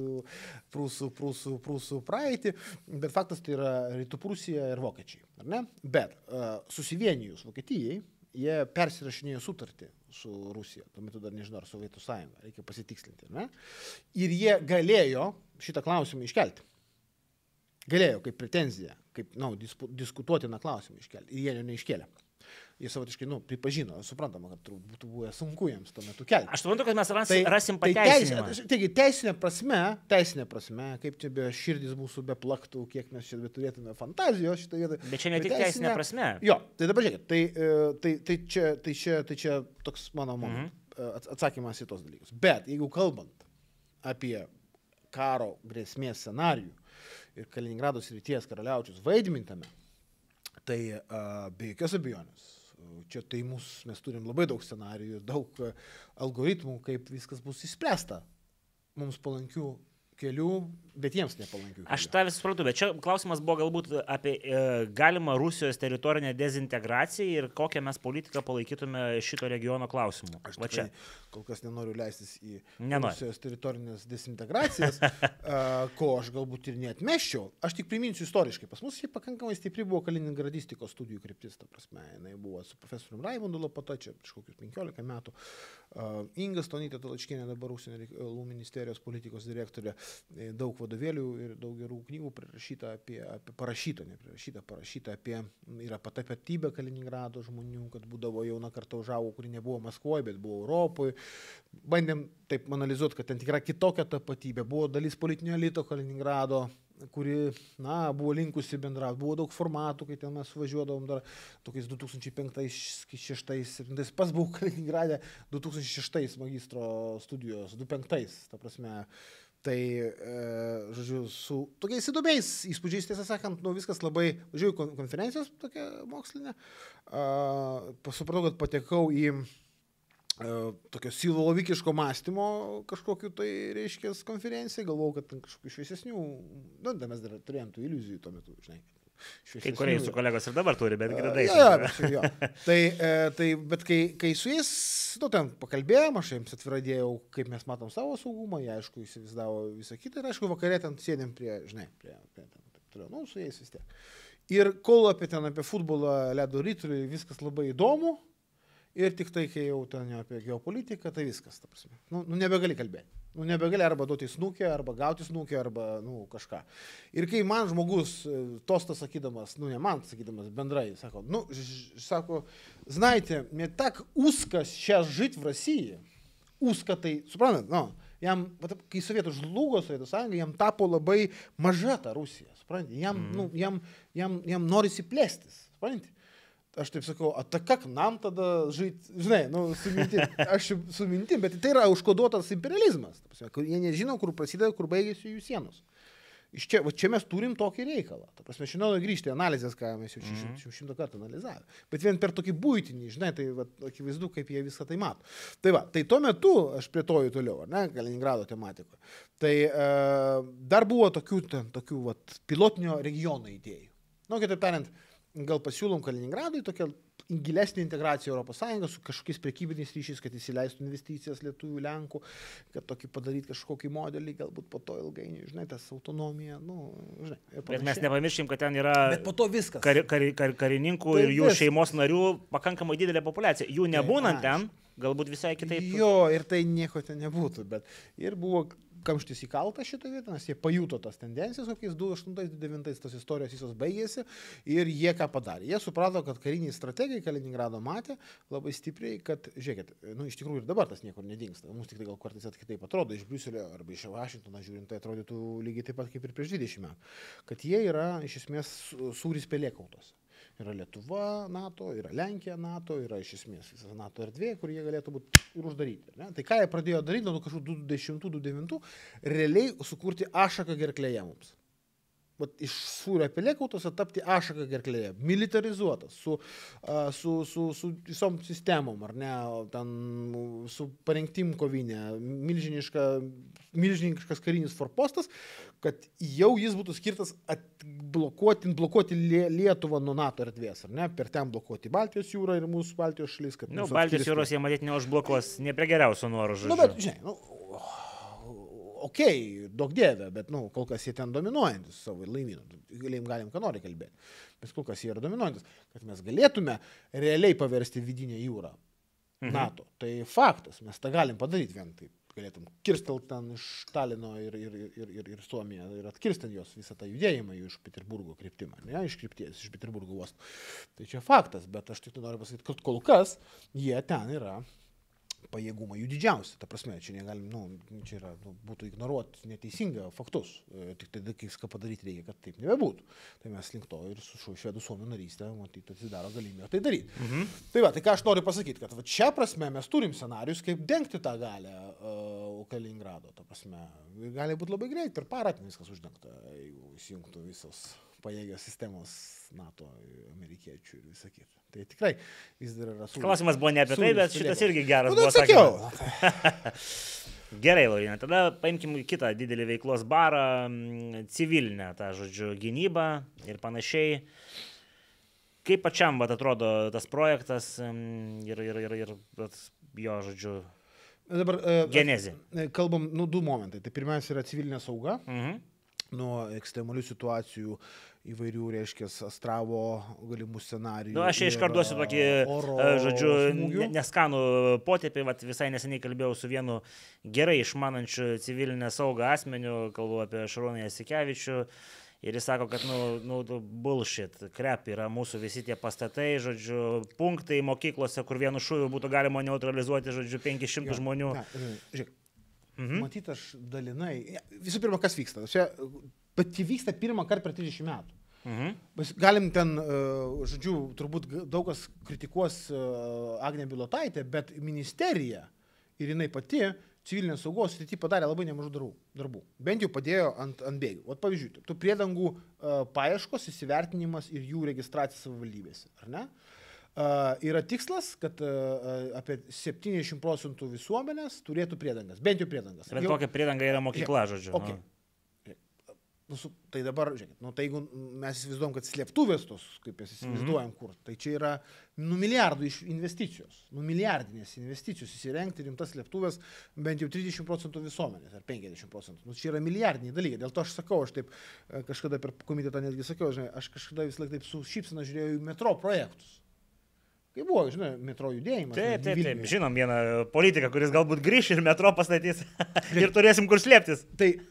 prūsų praeitį, bet faktas tai yra Rytų Prūsija ir vokiečiai, ar ne? Bet susivienijus Vokietijai, jie persirašinėjo sutartį su Rusija, tuo metu dar nežinau, ar Sovietų sąjunga, reikia pasitikslinti, ar ne? Ir jie galėjo šitą klausimą iškelti. Galėjo kaip pretenziją, kaip diskutuotiną klausimą iškelti, ir jie neiškėlė. Jie savotiškai, pripažino, suprantama, kad būtų buvę sunku jiems tuo metu kelti. Aš suprantu, kad mes rasim pateisinimą. Taigi, teisinė prasme, kaip čia be širdis mūsų beplaktų, kiek mes čia turėtume fantazijos šitą vietą. Bet čia ne tik teisinė prasme. Jo, tai dabar žiūrėkit, tai čia toks mano atsakymas į tos dalykus. Bet jeigu kalbant apie karo grėsmės scenarijų ir Kaliningrado srities karaliaučiaus vaidmenį, tai be jokios abejonės. Čia tai mes turim labai daug scenarijų ir daug algoritmų, kaip viskas bus išspręsta. Mums palankių kelių, bet jiems nepalankių kelių. Aš tą visą suprantu, bet čia klausimas buvo galbūt apie galimą Rusijos teritorinę dezintegraciją ir kokią mes politiką palaikytume šito regiono klausimu. Aš kol kas nenoriu leistis į Rusijos teritorinės dezintegracijas, ko aš galbūt ir neatmeščiau. Aš tik priminsiu istoriškai. Pas mus jie pakankamai stipri buvo kaliningradistikos studijų kryptis, ta prasme. Jinai buvo su profesoriumi Raimundu Lopata, čia prieš kokius 15 metų. Inga Stonytė Talačkienė, dabar Užsienio reikalų ministerijos politikos direktorė, daug vadovėlių ir daug gerų knygų parašyta apie yra tapatybę Kaliningrado žmonių, kad būdavo jauna karta užaugo, kuri nebuvo Maskvoje, bet buvo Europoje. Bandėm taip analizuoti, kad ten tikra kitokia tapatybė. Buvo dalis politinio elito Kaliningrado, kuri, buvo linkusi bendrauti. Buvo daug formatų, kai ten mes važiuodavom dar tokiais 2005-2006-2007. Pas buvau Kaliningrade 2006 magistro studijos, 2005, ta prasme. Tai, žodžiu, su tokiais įdomiais įspūdžiais, tiesą sakant, viskas labai, važiuoju konferencijos tokia mokslinė, supratau, kad patekau į tokio silovikiško mąstymo kažkokiu tai, reiškia, konferenciją, galvojau, kad kažkokių šviesesnių, mes dar turėjom tų iliuzijų tuo metu, žinai. Kai kurie jūsų kolegos ir dabar turi, bet gredais. Jo. Bet kai su jais, ten pakalbėjom, aš jiems atvirai dėjau, kaip mes matom savo saugumą, jie aišku įsivaizdavo visą kitą ir aišku vakarė ten sėdėm prie su jais vis tiek. Ir kol apie futbolą, ledo ritulį, viskas labai įdomu. Ir tik tai, kai jau ten apie geopolitiką, tai viskas, ta prasme. Nebegali kalbėti. Nebegali arba duoti snukį, arba gauti snukį, arba, kažką. Ir kai man žmogus, tostas sakydamas, ne man sakydamas, bendrai, sako, знаете, мне так узко сейчас жить в России. Узко tai, suprantat, jam, kai Sovietų žlugo, Sovietų sąjunga, jam tapo labai maža ta Rusija, suprantat, jam norisi plėstis, suprantat. Aš taip sakau, a kak nam tada žait, žinai, su mintim, aš su mintim, bet tai yra užkoduotas imperializmas. Jie nežino, kur prasideda, kur baigėsi jų sienos. Čia mes turim tokį reikalą. Ta prasme, šiandien grįžti analizės, ką mes jau 100 kartų analizavome. Bet vien per tokį buitinį, žinai, tai akivaizdu, kaip jie viską tai mato. Tai tuo metu, aš plėtoju toliau, Kaliningrado tematikoje, tai dar buvo tokių pilotinio regiono idėjų. Kitaip tariant, gal pasiūlom Kaliningradui tokią gilesnį integraciją Europos Sąjungą su kažkokiais prekybiniais ryšiais, kad įsileistų investicijas lietuvių, lenkų, kad tokį padaryti kažkokį modelį, galbūt po to ilgainiui, žinai, tas autonomija, žinai. Bet mes nepamirškim, kad ten yra po to viskas. Karininkų ir jų šeimos narių pakankamai didelė populiacija. Jų nebūnant ten, galbūt visai kitaip. Jo, ir tai nieko ten nebūtų, bet ir buvo kamštis įkalta šitą vietą, nes jie pajuto tas tendencijas, kokiais 2008-2009 tos istorijos visos baigėsi ir jie ką padarė. Jie suprato, kad kariniai strategai Kaliningrado matė labai stipriai, kad, žiūrėkit, iš tikrųjų ir dabar tas niekur nedingsta. Mums tik tai gal kartais kitaip atrodo iš Briuselio arba iš Vašingtono žiūrint, tai atrodytų lygiai taip pat kaip ir prieš 20 metų, kad jie yra iš esmės sūris pelėkautos. Yra Lietuva NATO, yra Lenkija NATO, yra iš esmės visas NATO erdvė, kur jie galėtų būti ir uždaryti. Ne? Tai ką jie pradėjo daryti nuo kažkokių 2010-2009, realiai sukurti ašaką gerklėje mums. Iš sūrio pelėkautos tapti ašaką gerklėje, militarizuotas, su visom sistemom, ar ne, ten, su parengtim kovinė, milžiniškas karinis forpostas, kad jau jis būtų skirtas blokuoti Lietuvą nuo NATO erdvės, ar ne, per ten blokuoti Baltijos jūrą ir mūsų Baltijos šalis. Baltijos jūros jie matyti neužblokuos, ne prie geriausio noro žodžiu. Bet, žinai, daug dievė, bet kol kas jie ten dominuojantis savo laimynų, galim ką nori kalbėti, bet kol kas jie yra dominuojantis, kad mes galėtume realiai paversti vidinę jūrą NATO. Tai faktas, mes tą galim padaryti vien taip, galėtum kirstelt ten iš Talino ir Suomiją ir atkirstent jos visą tą judėjimą jų iš Peterburgo kryptimą, ne, iš krypties, iš Peterburgo uosto. Tai čia faktas, bet aš tik noriu pasakyti, kad kol kas jie ten yra pajėgumą jų didžiausia. Ta prasme, čia negalim, čia yra, būtų ignoruoti neteisinga faktus. Tik tai ką padaryti reikia, kad taip nebebūtų. Tai mes link to ir su Švedų Suomių narystė, matyti, atsidaro galimybę tai daryti. Tai ką aš noriu pasakyti, kad šią prasme mes turim scenarius, kaip dengti tą galę Kaliningrado. Ta prasme, gali būti labai greit, per parą viskas uždengta, jeigu įsijungtų visos pajėgios sistemos NATO, amerikiečių ir visą kitą. Tai tikrai vis dar yra sūris. Klausimas buvo ne apie tai, bet šitas irgi geras buvo sakymas. Gerai, Lauryna, tada paimkim kitą didelį veiklos barą, civilinę, tą žodžiu, gynybą ir panašiai. Kaip pačiam atrodo tas projektas ir jo, žodžiu, genezė? Kalbam, du momentai. Tai pirmiausia yra civilinė sauga. Nuo ekstremalių situacijų įvairių, reiškia, Astravo galimų scenarijų. Aš iškarduosiu tokį, žodžiu, neskanų potėpį, visai neseniai kalbėjau su vienu gerai išmanančiu civilinę saugą asmeniu, kalbu apie Šarūną Jasikevičių, ir jis sako, kad, bullshit, krep yra mūsų visi tie pastatai, žodžiu, punktai mokyklose, kur vienu šūviu būtų galima neutralizuoti, žodžiu, 500 žmonių. Žiūrėk. Matyt, aš dalinai. Visų pirma, kas vyksta? Pati vyksta pirmą kartą per 30 metų. Galim ten, žodžiu, turbūt daug kas kritikuos Agnę Bilotaitę, bet ministerija ir jinai pati civilinės saugos srity padarė labai nemažų darbų. Bent jau padėjo ant bėgių. Pavyzdžiui, tų priedangų paieškos, įsivertinimas ir jų registracija savivaldybėse, ar ne? Yra tikslas, kad apie 70% visuomenės turėtų priedangas, bent jau priedangas. Bet kokia priedanga yra mokykla, žodžiu. Okay. Tai dabar, žiūrėkit, tai jeigu mes įsivaizduojam, kad slėptuvės tos, kaip mes įsivaizduojam kur, tai čia yra milijardų iš investicijos, milijardinės investicijos įsirengti rimtas slėptuvės bent jau 30% visuomenės ar 50%. Čia yra milijardiniai dalykai. Dėl to aš sakau, aš taip kažkada per komitetą netgi sakiau, žinai, aš kažkada vis laik taip su šypsena žiūrėjau į metro projektus. Kai buvo, žinai, metro judėjimas. Taip. Žinom vieną politiką, kuris galbūt grįš ir metro pastatys ir turėsim kur slėptis.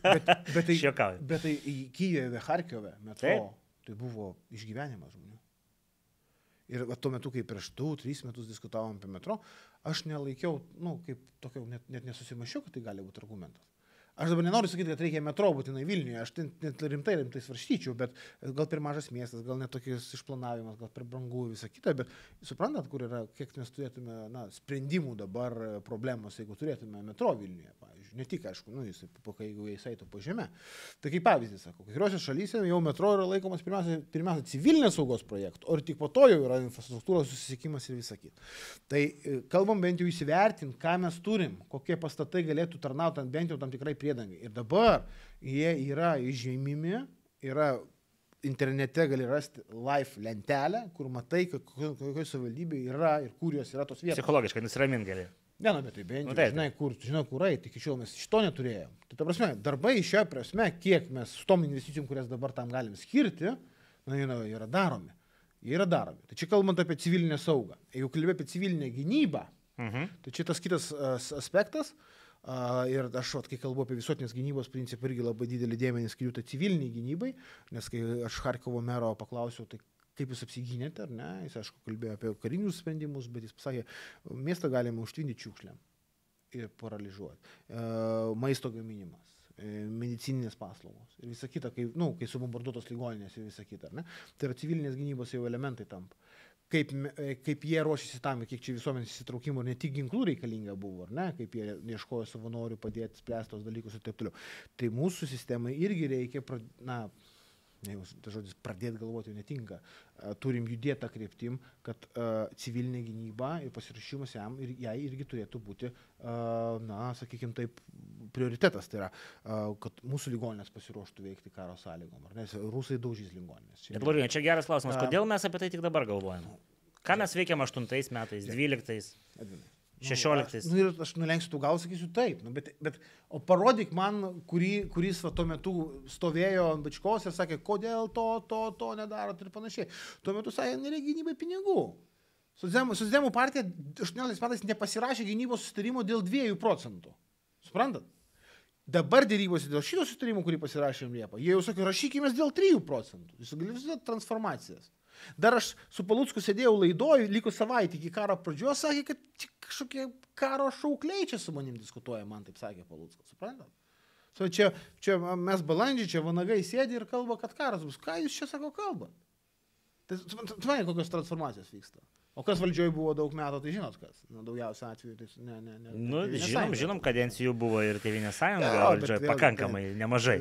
Bet tai į Kijeve, Harkiove metro, tai buvo išgyvenimas žmonių. Ir tuo metu, kai prieš 2-3 metus diskutavom apie metro, aš nelaikiau, kaip tokio, net nesusimašiau, kad tai gali būti argumentas. Aš dabar nenoriu sakyti, kad reikia metro būtinai Vilniuje, aš net rimtai svarstyčiau, bet gal per mažas miestas, gal net tokis išplanavimas, gal per brangu visą kitą, bet suprantat, kur yra, kiek mes turėtume sprendimų dabar problemos, jeigu turėtume metro Vilniuje, pavyzdžiui, ne tik, aišku, jeigu jais eitų po žemę. Tai kaip pavyzdį sakau, kai kuriuose šalyse jau metro yra laikomas pirmiausia civilinės saugos projektų, o ir tik po to jau yra infrastruktūros susisiekimas ir visą kitą. Tai kalbam bent jau įsivertinti, ką mes turim, kokie pastatai galėtų tarnauti bent jau tam tikrai priedangai. Ir dabar jie yra įžymimi, yra internete gali rasti live lentelę, kur matai, kokioje savivaldybėje yra ir kur jos yra tos vietos. Psichologiškai nusiramint gali. Ne, bet tai bent jau, žinai, kur eiti, iki šiol mes šito neturėjom. Tai ta prasme, darbai šia prasme, kiek mes su tom investicijom, kurias dabar tam galim skirti, yra daromi. Jie yra daromi. Tai čia kalbant apie civilinę saugą. Jeigu kalbė apie civilinę gynybą, tai čia tas kitas aspektas. Ir aš, kai kalbu apie visuotinės gynybos principą, irgi labai didelį dėmenį skiriu tai civiliniai gynybai, nes kai aš Harkovo mero paklausiau, tai kaip jūs apsigynėte, ar ne, jis, aišku, kalbėjo apie karinius sprendimus, bet jis pasakė, miestą galima užtvindyti šiukšlėm ir paralyžuoti, maisto gaminimas, medicininės paslaugos ir visa kita, kai subombarduotos ligoninės ir visa kita, ar ne, tai yra civilinės gynybos jau elementai tampa. Kaip jie ruošiasi tam, kiek čia visuomenės įsitraukimo ne tik ginklų reikalinga buvo, ar ne, kaip jie ieškojo savanorių padėti spręsti tos dalykus ir taip toliau. Tai mūsų sistemai irgi reikia, tas žodis pradėti galvoti jau netinka, turim judėti tą kryptim, kad civilinė gynyba ir pasiruošimas jai irgi turėtų būti, sakykime taip, prioritetas. Tai yra, kad mūsų ligoninės pasiruoštų veikti karo sąlygom, nes rusai daužys ligoninės. Bet Laurinai, čia geras klausimas, kodėl mes apie tai tik dabar galvojame? Ką mes veikiam 8 metais, 12, 16? Ir aš nulenksiu tų gal, sakysiu taip, bet o parodyk man, kuris tuo metu stovėjo ant bačkos ir sakė, kodėl to nedarot ir panašiai. Tuo metu sakė, nereikia gynybai pinigų. Socdemų partija 18 metais nepasirašė gynybos susitarimo dėl 2%. Suprantat? Dabar dėrybos dėl šito susitarimo, kurį pasirašėm Liepą, jie jau sakė, rašykimės dėl 3%. Jūs gali visą transformacijas. Dar aš su Palucku sėdėjau laidoj, liko savaitę iki karo pradžios, sakė, kad kažkokie karo šaukliai čia su manim diskutuoja, man taip sakė Paluckas, suprantat? Čia mes balandžiai, čia vanagai sėdi ir kalba, kad karas bus. Ką jūs čia sako kalbat? Tai kokios transformacijos vyksta. O kas valdžioje buvo daug metų, tai žinot kas? Daugiausia atveju, tai žinom, kadencijų buvo ir Tėvynės Sąjunga valdžioje pakankamai nemažai.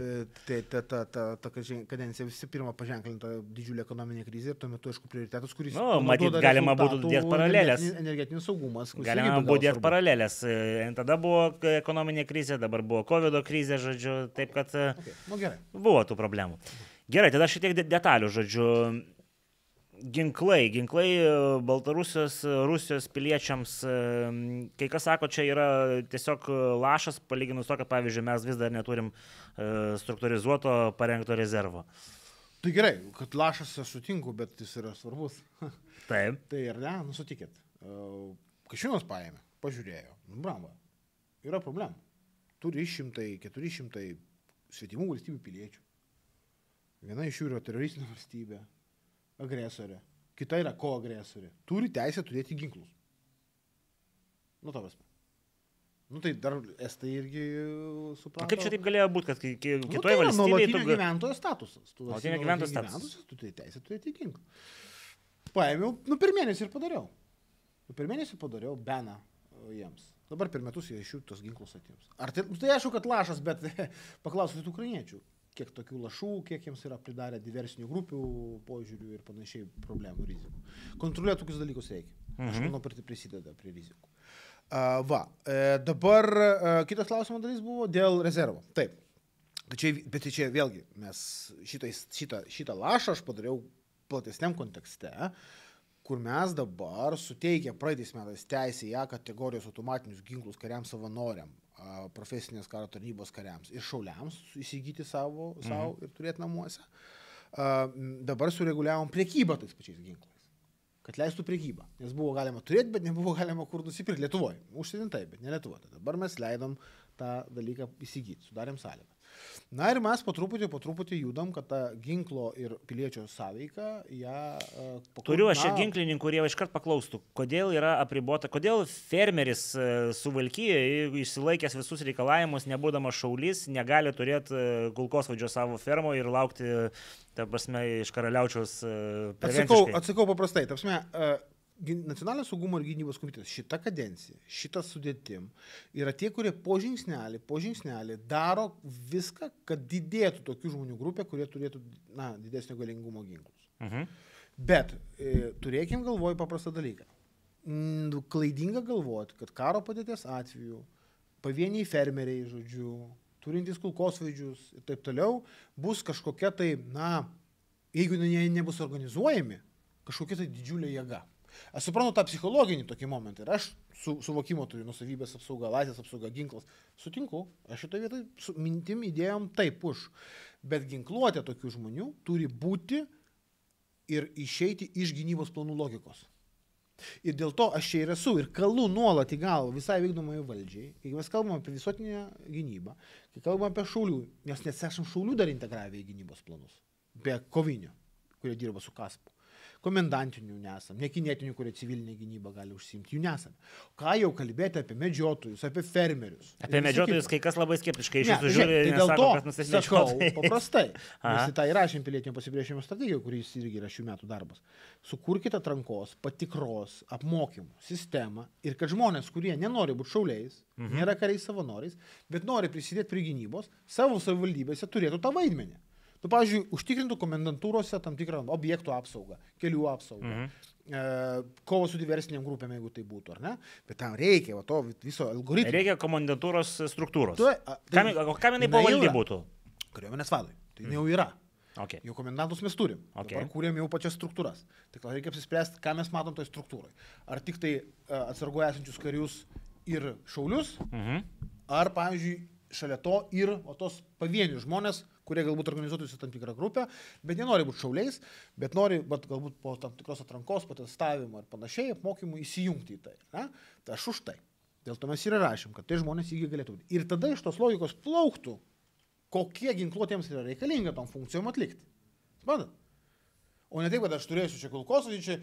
Ta kadencija visi pirma paženklinta didžiulė ekonominė krizė ir tuo metu, aišku, prioritetas, kuris... Matyt, galima būtų dėti paralelės. Energetinis saugumas. Galima būtų dėti paralelės. Tada buvo ekonominė krizė, dabar buvo COVID krizė, žodžiu, taip kad buvo tų problemų. Gerai, tada šiek tiek detalių, žodžiu. Ginklai Baltarusijos, Rusijos piliečiams, kai kas sako, čia yra tiesiog lašas, palyginus to, kad, pavyzdžiui, mes vis dar neturim struktūrizuoto parengto rezervo. Tai gerai, kad lašas aš sutinku, bet jis yra svarbus. Taip. Tai ar ne, sutikit. Kašiūnas paėmė, pažiūrėjo, bramba, yra problemų. 300-400 svetimų valstybių piliečių. Viena iš jų yra teroristinė valstybė. Agresorė. Kita yra koagresorė. Turi teisę turėti ginklus. Ta prasme. Tai dar estai irgi supranta. Kaip čia taip galėjo būti, kad kitoje valstybėje... Nuolatinio gyventojo statusas. Nuolatinio gyventojo statusas. Tu turi teisę turėti ginklų. Paėmiau, per mėnesį ir padariau. Beną jiems. Dabar per metus jie iš jų tos ginklus atims. Tai aišku, kad lašas, bet paklausit ukrainiečių. Kiek tokių lašų, kiek jiems yra pridarę diversinių grupių požiūrių ir panašiai problemų, rizikų. Kontroliuoti tokius dalykus reikia. Aš manau, prisideda prie rizikų. Dabar kitas klausimo dalis buvo dėl rezervo. Taip. Bet čia vėlgi, mes šitą lašą aš padariau platesniam kontekste, kur mes dabar suteikia praeitais metais teisę į A kategorijos automatinius ginklus kariams savanoriam, profesinės karo tarnybos kariams ir šauliams įsigyti savo ir turėti namuose. Dabar sureguliavom priekybą tais pačiais ginklais, kad leistų priekybą. Nes buvo galima turėti, bet nebuvo galima kur nusipirkti Lietuvoje. Užsienį taip, bet ne Lietuvoje. Dabar mes leidom tą dalyką įsigyti, sudarėm sąlygą. Na ir mes po truputį judam, kad ta ginklo ir piliečio sąveika ją... Turiu aš čia ginklininkų, kurie iškart paklaustų, kodėl yra apribota, kodėl fermeris Suvalkijoje, išsilaikęs visus reikalavimus, nebūdamas šaulys, negali turėti kulkosvaidžio savo fermo ir laukti, ta prasme, iš karaliaučiaus prevenciškai. Atsakau paprastai, ta prasme, Nacionalinio saugumo ir gynybos komitetas šitą kadenciją, šitą sudėtim yra tie, kurie po žingsnelį daro viską, kad didėtų tokių žmonių grupė, kurie turėtų didesnio galingumo ginklus. Bet turėkim galvoj paprastą dalyką. Klaidinga galvoti, kad karo padėties atveju pavieniai fermeriai, žodžiu, turintys kulkosvaidžius ir taip toliau, bus kažkokia tai, jeigu nebus organizuojami, kažkokia tai didžiulė jėga. Aš suprantu tą psichologinį tokį momentą ir aš suvokimo turiu nusavybės apsauga, laisvės apsauga, ginklas. Sutinku, aš šitoje vietoje su mintim idėjom taip už. Bet ginkluotė tokių žmonių turi būti ir išeiti iš gynybos planų logikos. Ir dėl to aš čia ir esu ir kalu nuolat į galvą visai vykdomai valdžiai, kai mes kalbame apie visuotinę gynybą, kai kalbame apie šaulių, nes esam šaulių dar integravę į gynybos planus, be kovinio, kurie dirba su kaspu. Komendantinių nesam, nekinėtinių, kurie civilinė gynyba gali užsiimti, jų nesam. Ką jau kalbėti apie medžiotojus, apie fermerius. Apie medžiotojus kai kas labai skeptiškai iš jūsų žiūri, tai dėl to sakau paprastai. Aha. Mes tą įrašėm pilietinio pasipriešinimo strategiją, kuris irgi yra šių metų darbas. Sukurkite atrankos, patikros, apmokymų sistemą ir kad žmonės, kurie nenori būti šauliais, nėra kariais savanoriais, bet nori prisidėti prie gynybos, savo savivaldybėse turėtų tą vaidmenį. Tu, pavyzdžiui, užtikrintų komendantūrose tam tikrą objektų apsaugą, kelių apsaugą, kovo su diversinėm grupėm, jeigu tai būtų, ar ne? Bet tam reikia to viso algoritmo. Reikia komendantūros struktūros. Kam jinai pavaldi būtų? Kariuomenės vadui. Tai jau yra. Okay. Jau komendantus mes turim. Okay. Dabar kūrėm jau pačias struktūras. Tai reikia apsispręsti, ką mes matom toj struktūrai. Ar tik tai atsargoje esančius karius ir šaulius, ar, pavyzdžiui, šalia to ir tos pavienius žmonės, kurie galbūt organizuotųsi tam tikrą grupę, bet nenori būti šauliais, bet nori galbūt po tam tikros atrankos, patestavimo ir panašiai, apmokymų įsijungti į tai. Ne? Tai aš už tai. Dėl to mes ir rašėm, kad tai žmonės įgyja galėtų būti. Ir tada iš tos logikos plauktų, kokie ginkluotėms yra reikalinga tom funkcijom atlikti. Suprantat? O ne taip, kad aš turėsiu čia kulkosvaidį, čia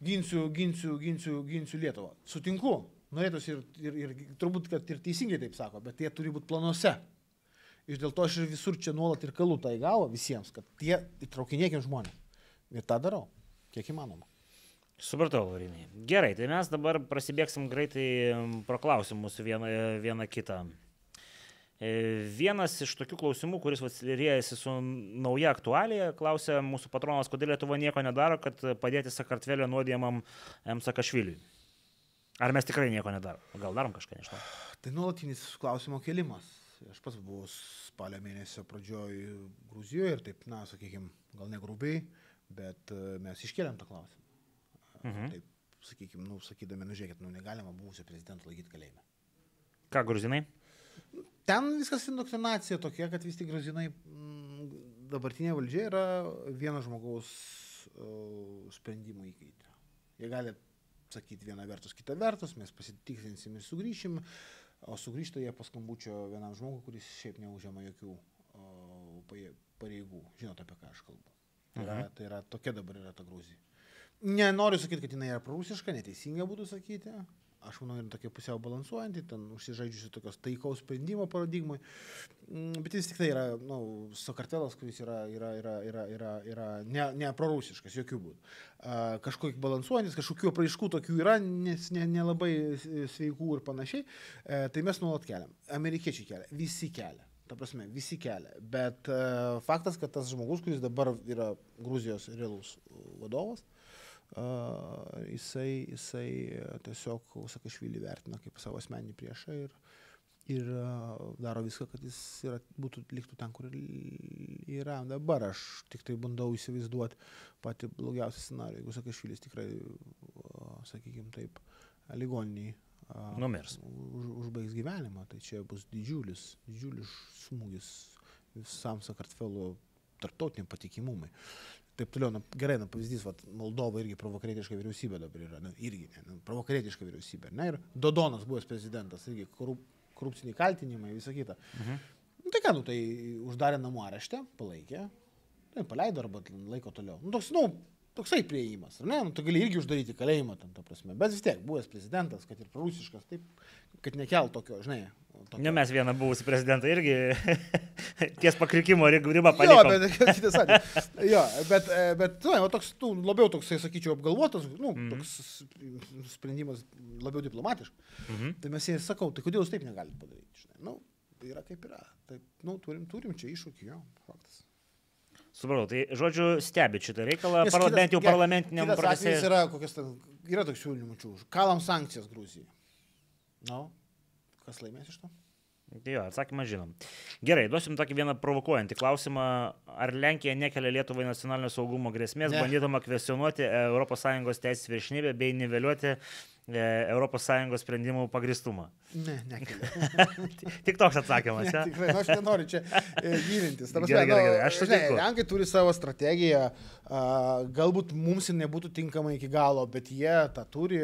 ginsiu Lietuvą. Sutinku. Norėtųsi ir turbūt, kad ir teisingai taip sako, bet jie turi būti planuose. Ir dėl to aš ir visur čia nuolat ir kalu tą į galvą visiems, kad tie įtraukinėkim žmonės. Ir tą darau, kiek įmanoma. Supratau, Laurinai. Gerai, tai mes dabar prasibėgsim greitai pro klausimus vieną kitą. Vienas iš tokių klausimų, kuris rėjasi su nauja aktualija, klausia mūsų patronas, kodėl Lietuva nieko nedaro, kad padėti Sakartvelio nuodijamam M. Sakašviliui. Ar mes tikrai nieko nedarom? Gal darom kažką, nežinau. Tai nuolatinis klausimo kėlimas. Aš pats buvau spalio mėnesio pradžioj Gruzijoje ir taip, sakykime, gal ne grubiai, bet mes iškėlėm tą klausimą. Taip, sakykime, sakydami, žiūrėkit, negalima buvusio prezidento laikyti kalėjime. Ką, gruzinai? Ten viskas indoktrinacija tokia, kad vis tik gruzinai dabartinė valdžia yra vieno žmogaus sprendimų įkaitė. Jie gali sakyti vieną vertus, kitą vertus, mes pasitikrinsim ir sugrįšim, o sugrįžta jie pas skambučio vienam žmogui, kuris šiaip neužima jokių pareigų. Žinot, apie ką aš kalbu. Tai yra tokia dabar yra ta Gruzija. Nenoriu sakyti, kad jinai yra prūsiška, neteisinga būtų sakyti. Aš manau, yra tokia pusiau balansuojanti, ten užsižaidžiusi tokios taikaus sprendimo paradigmai. Bet vis tik tai yra, Sakartvelas, kuris yra ne prorūsiškas, jokių būdų. Kažkokie balansuojantis, kažkokių apraiškų tokių yra, nes nelabai sveikų ir panašiai. Tai mes nuolat keliam. Amerikiečiai kelia, visi kelia. Ta prasme, visi kelia. Bet faktas, kad tas žmogus, kuris dabar yra Gruzijos realus vadovas, jisai tiesiog Sakašvilį vertina kaip savo asmeninį priešą ir daro viską, kad jis liktų ten, kur yra. Dabar aš tik tai bandau įsivaizduoti patį blogiausią scenarijų. Jeigu Sakašvilis tikrai, sakykime taip, ligoniniai numirs. Užbaigs gyvenimą, tai čia bus didžiulis smūgis visam Sakartvelo tarptautiniam patikimumui. Taip toliau, gerai, pavyzdys, Moldova irgi provakarietiška vyriausybė dabar yra, provakarietiška vyriausybė, ir Dodonas buvęs prezidentas, irgi korupciniai kaltinimai, visa kita. Tai ką, tai uždarė namų areštę, palaikė, tai paleido arba laiko toliau. Toksai priėjimas, ar ne? Tu gali irgi uždaryti kalėjimą, ta prasme, bet vis tiek buvęs prezidentas, kad ir prorusiškas, taip, kad nekelt tokio, žinai. Mes vieną buvusį prezidentą irgi ties pakrikimo ribą palikom. Jo, bet kitas atveju. Jo, bet labiau toksai, sakyčiau, apgalvotas, toks sprendimas labiau diplomatiškas. Tai mes jai sakau, tai kodėl jūs taip negalite padaryti, žinai? Tai yra kaip yra. Taip, turim čia iššūkį, jo, faktas. Supratau, tai žodžiu stebi šitą reikalą, bent jau parlamentiniam procese. Yra toks siūlymų, kalam sankcijas Gruzijai. Kas laimės iš to? Jo, atsakymą žinom. Gerai, duosim tokį vieną provokuojantį klausimą. Ar Lenkija nekelia Lietuvai nacionalinio saugumo grėsmės, bandydama kvestionuoti ES teisės viršenybę bei niveliuoti ES sprendimų pagristumą? Ne, nekelia. Tik toks atsakymas, ne? Tikrai, aš nenoriu čia gilintis. Gerai, aš sutinku. Lenkai turi savo strategiją, galbūt mums ir nebūtų tinkama iki galo, bet jie tą turi.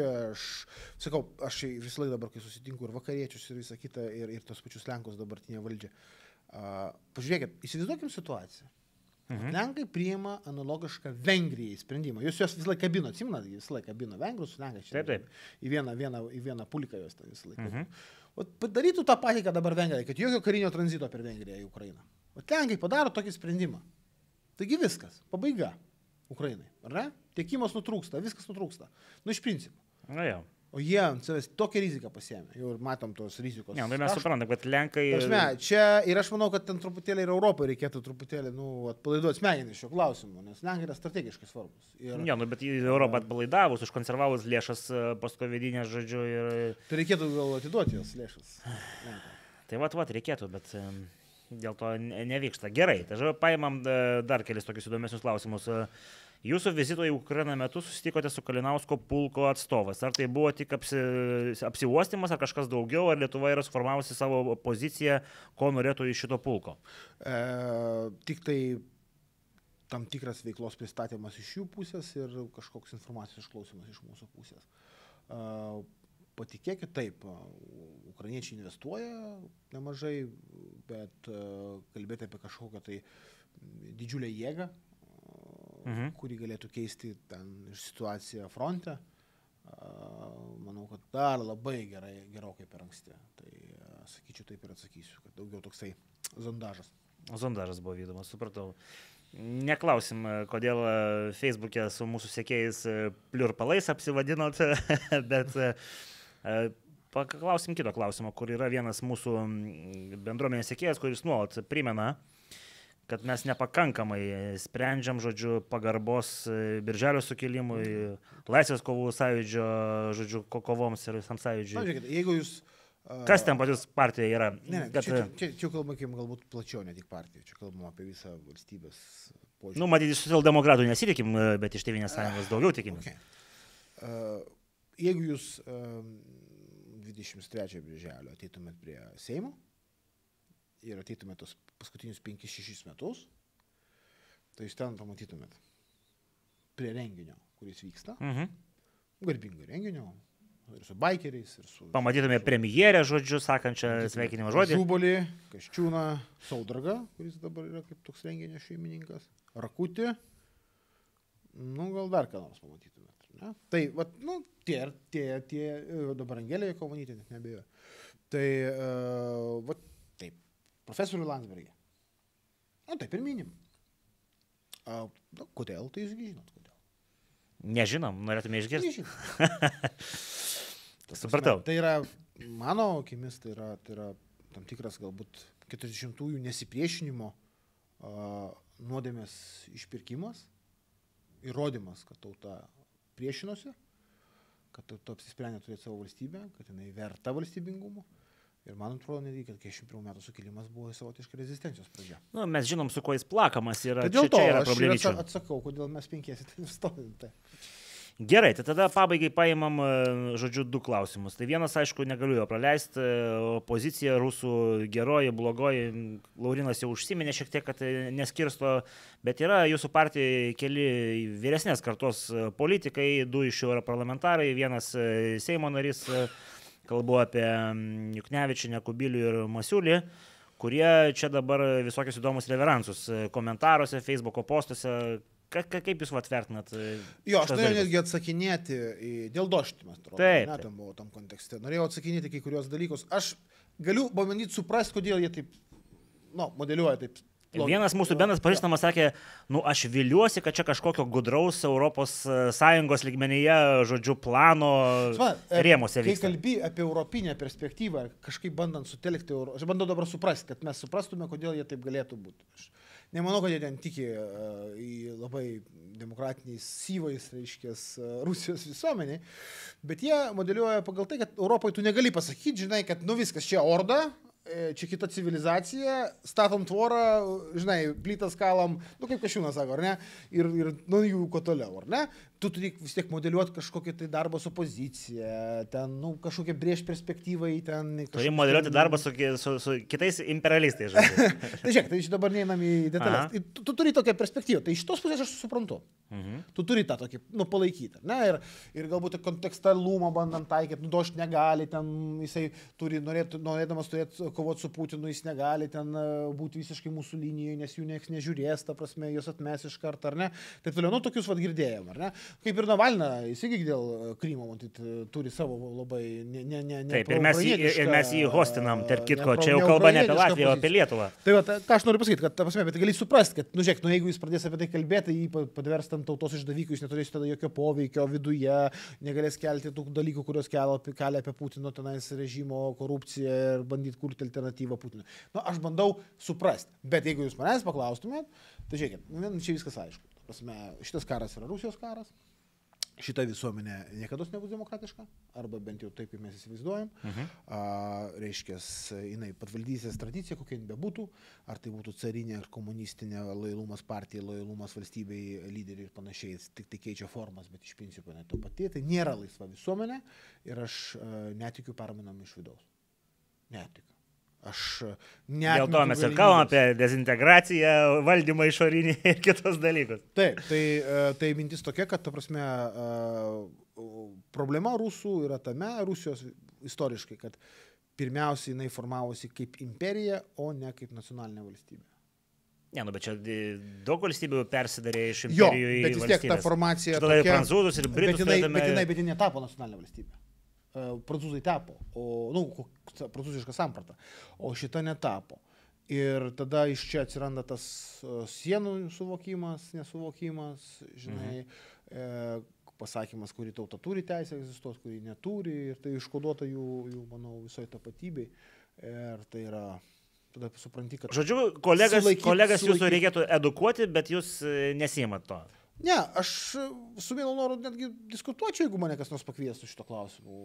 Aš visą laiką dabar, kai susitinku ir vakariečius ir visą kitą, ir tos pačius Lenkus dabartinė valdžia. Pažiūrėkit, įsivaizduokim situaciją. Lenkai priima analogišką Vengrijai sprendimą. Jūs juos visą laiką kabino, atsimenat, visą laiką kabino vengrus, Lenkai čia. Taip. Į vieną pulką juos tą visą laiką. Padarytų tą patį, ką dabar Vengrija, kad jokio karinio tranzito per Vengriją į Ukrainą. Lenkai padaro tokį sprendimą. Taigi viskas, pabaiga Ukrainai, ar ne? Tiekimas nutrūksta, viskas nutrūksta. Iš principo. Na jau. O jie tokią riziką pasiėmė. Jau ir matom tos rizikos. Ne, mes suprantam, kad Lenkai... Čia ir aš manau, kad ten truputėlį ir Europai reikėtų truputėlį atpalaiduoti smegenis šio klausimu, nes Lenkai yra strategiškai svarbus. Bet Europą atpalaidavus, užkonservavus lėšas poskovidinės, žodžiu. Tai reikėtų gal atiduoti jos lėšas. Tai reikėtų, bet dėl to nevyksta. Gerai, tai paimam dar kelis tokius įdomesnius klausimus. Jūsų vizito į Ukrainą metu susitikote su Kalinausko pulko atstovas. Ar tai buvo tik apsiuostymas, ar kažkas daugiau, ar Lietuva yra suformavusi savo poziciją, ko norėtų iš šito pulko? Tik tai tam tikras veiklos pristatymas iš jų pusės ir kažkoks informacijos išklausimas iš mūsų pusės. Patikėkit, taip, ukrainiečiai investuoja nemažai, bet kalbėti apie kažkokią tai didžiulę jėgą, kurį galėtų keisti ten situaciją fronte, manau, kad dar labai gerokai per anksti. Tai sakyčiau, taip ir atsakysiu, kad daugiau toksai zondažas. Zondažas buvo vykdomas, supratau. Neklausim, kodėl Facebook'e su mūsų sekėjais pliurpalais apsivadinot, bet paklausim kito klausimo, kur yra vienas mūsų bendruomenės sekėjas, kuris nuolat primena, kad mes nepakankamai sprendžiam, žodžiu, pagarbos Birželio sukilimui, Laisvės kovų sąjūdžio, žodžiu, kovoms ir visam sąjūdžiui. Žiūrėkit, jeigu jūs... Kas ten patys partijoje yra? Čia kalbame galbūt plačiau, ne tik partijų, čia kalbame apie visą valstybės požiūrį. Matyti, iš socialdemokratų nesitikim, bet iš Tėvynės sąjungos daugiau tikimės. Jeigu jūs 23 Birželio ateitumėt prie Seimo, ir ateitumėt tos paskutinius 5-6 metus, tai jūs ten pamatytumėt prie renginio, kuris vyksta, garbingo renginio, ir su baikeriais, ir su... Pamatytume premjerę, žodžiu, sakančią sveikinimo žodį. Žubolį, Kaščiūną, Saudargą, kuris dabar yra kaip toks renginio šeimininkas, Rakutį, gal dar ką nors pamatytumėt. Ne? Tai, tie dabar Angelė Jakovonytė, net nebejoju. Tai, taip. Profesorių Landsbergį. Taip ir minim. Kodėl? Tai jūs žinot, kodėl. Nežinom, norėtume išgirsti. Supratau. Tai yra, mano akimis, tai yra tam tikras galbūt 40-ųjų nesipriešinimo nuodėmės išpirkimas, įrodymas, kad tauta priešinosi, kad tauta apsisprendė turėti savo valstybę, kad jinai verta valstybingumo. Ir man atrodo, netgi, kad 41 metų sukilimas buvo savotiškai rezistencijos pradžia. Nu, mes žinom, su kuo jis plakamas yra. Tai dėl to čia yra aš problemyčių. atsakau, kodėl mes 5 ten stovim. Tai. Gerai, tai tada pabaigai paimam, žodžiu, 2 klausimus. Tai vienas, aišku, negaliu jo praleisti. Opozicija rusų geroji, blogoji. Laurinas jau užsiminė šiek tiek, kad neskirsto, bet yra jūsų partijoje keli vyresnės kartos politikai, 2 iš jų yra parlamentarai, vienas Seimo narys, kalbu apie Juknevičienę, Kubilių ir Masiulį, kurie čia dabar visokius įdomus reveransus komentaruose, Facebooko postuose. Kaip jūs vertinat? Jo, aš norėjau netgi atsakinėti dėl Doštimės, taip. Net tam buvo tam kontekste. Norėjau atsakinėti kai kurios dalykus. Aš galiu pabandyti suprasti, kodėl jie taip, modeliuoja taip. Vienas mūsų bendras pažįstamas sakė, aš viliuosi, kad čia kažkokio gudraus ES lygmenyje, žodžiu, plano rėmose vyksta. Kai kalbi apie europinę perspektyvą, kažkaip bandant sutelkti, aš bandau dabar suprasti, kad mes suprastume, kodėl jie taip galėtų būti. Aš nemanau, kad jie ten tiki į labai demokratiniais syvais, reiškia, Rusijos visuomeniai, bet jie modeliuoja pagal tai, kad Europoje tu negali pasakyti, žinai, kad viskas čia orda, čia kita civilizacija, statom tvorą, žinai, plytas kalam, kaip Kašiūnas sako, ar ne, ir jų ko toliau, ar ne, tu turi vis tiek modeliuoti kažkokį tai darbą su opozicija, ten, kažkokią prieš perspektyvą į ten... Turi modeliuoti darbą su kitais imperialistais, žodžiu. Tai žiūrėk, tai dabar neįnam į detalės. Tu turi tokią perspektyvą, tai iš tos pusės aš suprantu. Tu turi tą tokį, palaikyti, ne, ir galbūt kontekstalumą bandant taikyti, Došt negali, ten jisai turi, norėdamas turėti kovoti su Putinu, jis negali ten būti visiškai mūsų linijoje, nes jų nieks nežiūrės, ta prasme, jos atmes iš karto, ar ne. Taip toliau, tokius girdėjom, ar ne. Kaip ir Navalną, jis irgi dėl Krymo, matyt, turi savo labai taip, ir mes jį hostinam, tarp kitko, čia jau kalba ne apie Latviją, o apie Lietuvą. Tai va, ką aš noriu pasakyti, kad, ta prasme, bet gali suprasti, kad, žiūrėk, jeigu jis pradės apie tai kalbėti, jį padvers tam tautos išdavikų, jis neturės tada jokio poveikio viduje, negalės kelti tų dalykų, kurios kelia apie Putino tenais režimo korupciją ir bandyti kurti alternatyvą Putinui. Aš bandau suprasti, bet jeigu jūs manęs paklaustumėt, tai žiūrėkit, čia viskas aišku. Prasme, šitas karas yra Rusijos karas, šita visuomenė niekada nebus demokratiška, arba bent jau taip, kaip mes įsivaizduojam. Reiškia, jinai patvaldysės tradicija, kokia jin bebūtų, ar tai būtų carinė ar komunistinė, lojalumas partijai, lojalumas valstybei, lyderiai ir panašiai, tik tai keičia formas, bet iš principo ne to pati. Tai nėra laisva visuomenė ir aš netikiu permainam iš vidaus. Netikiu. Dėl to mes ir kalbam apie dezintegraciją, valdymą išorinį ir kitus dalykus. Taip, tai mintis tokia, kad, ta prasme, problema rusų yra tame, Rusijos istoriškai, kad pirmiausiai jinai formavosi kaip imperija, o ne kaip nacionalinė valstybė. Ne, bet čia daug valstybių persidarė iš imperijų į valstybės. Bet vis tiek ta formacija tokia... Ir prancūzus, ir britus. Bet jinai netapo nacionalinė valstybė. Prancūzai tapo, prancūziška samprata, o šita netapo. Ir tada iš čia atsiranda tas sienų suvokimas, nesuvokimas, žinai, pasakymas, kuri tauta turi teisę egzistuoti, kuri neturi, ir tai iškoduota jų manau, visoje tapatybei. Ir tai yra, tada supranti, kad... Žodžiu, kolegas jūsų reikėtų edukuoti, bet jūs nesiimat to. Ne, aš su vienu noru netgi diskutuočiau, jeigu mane kas nors pakviestų šito klausimu.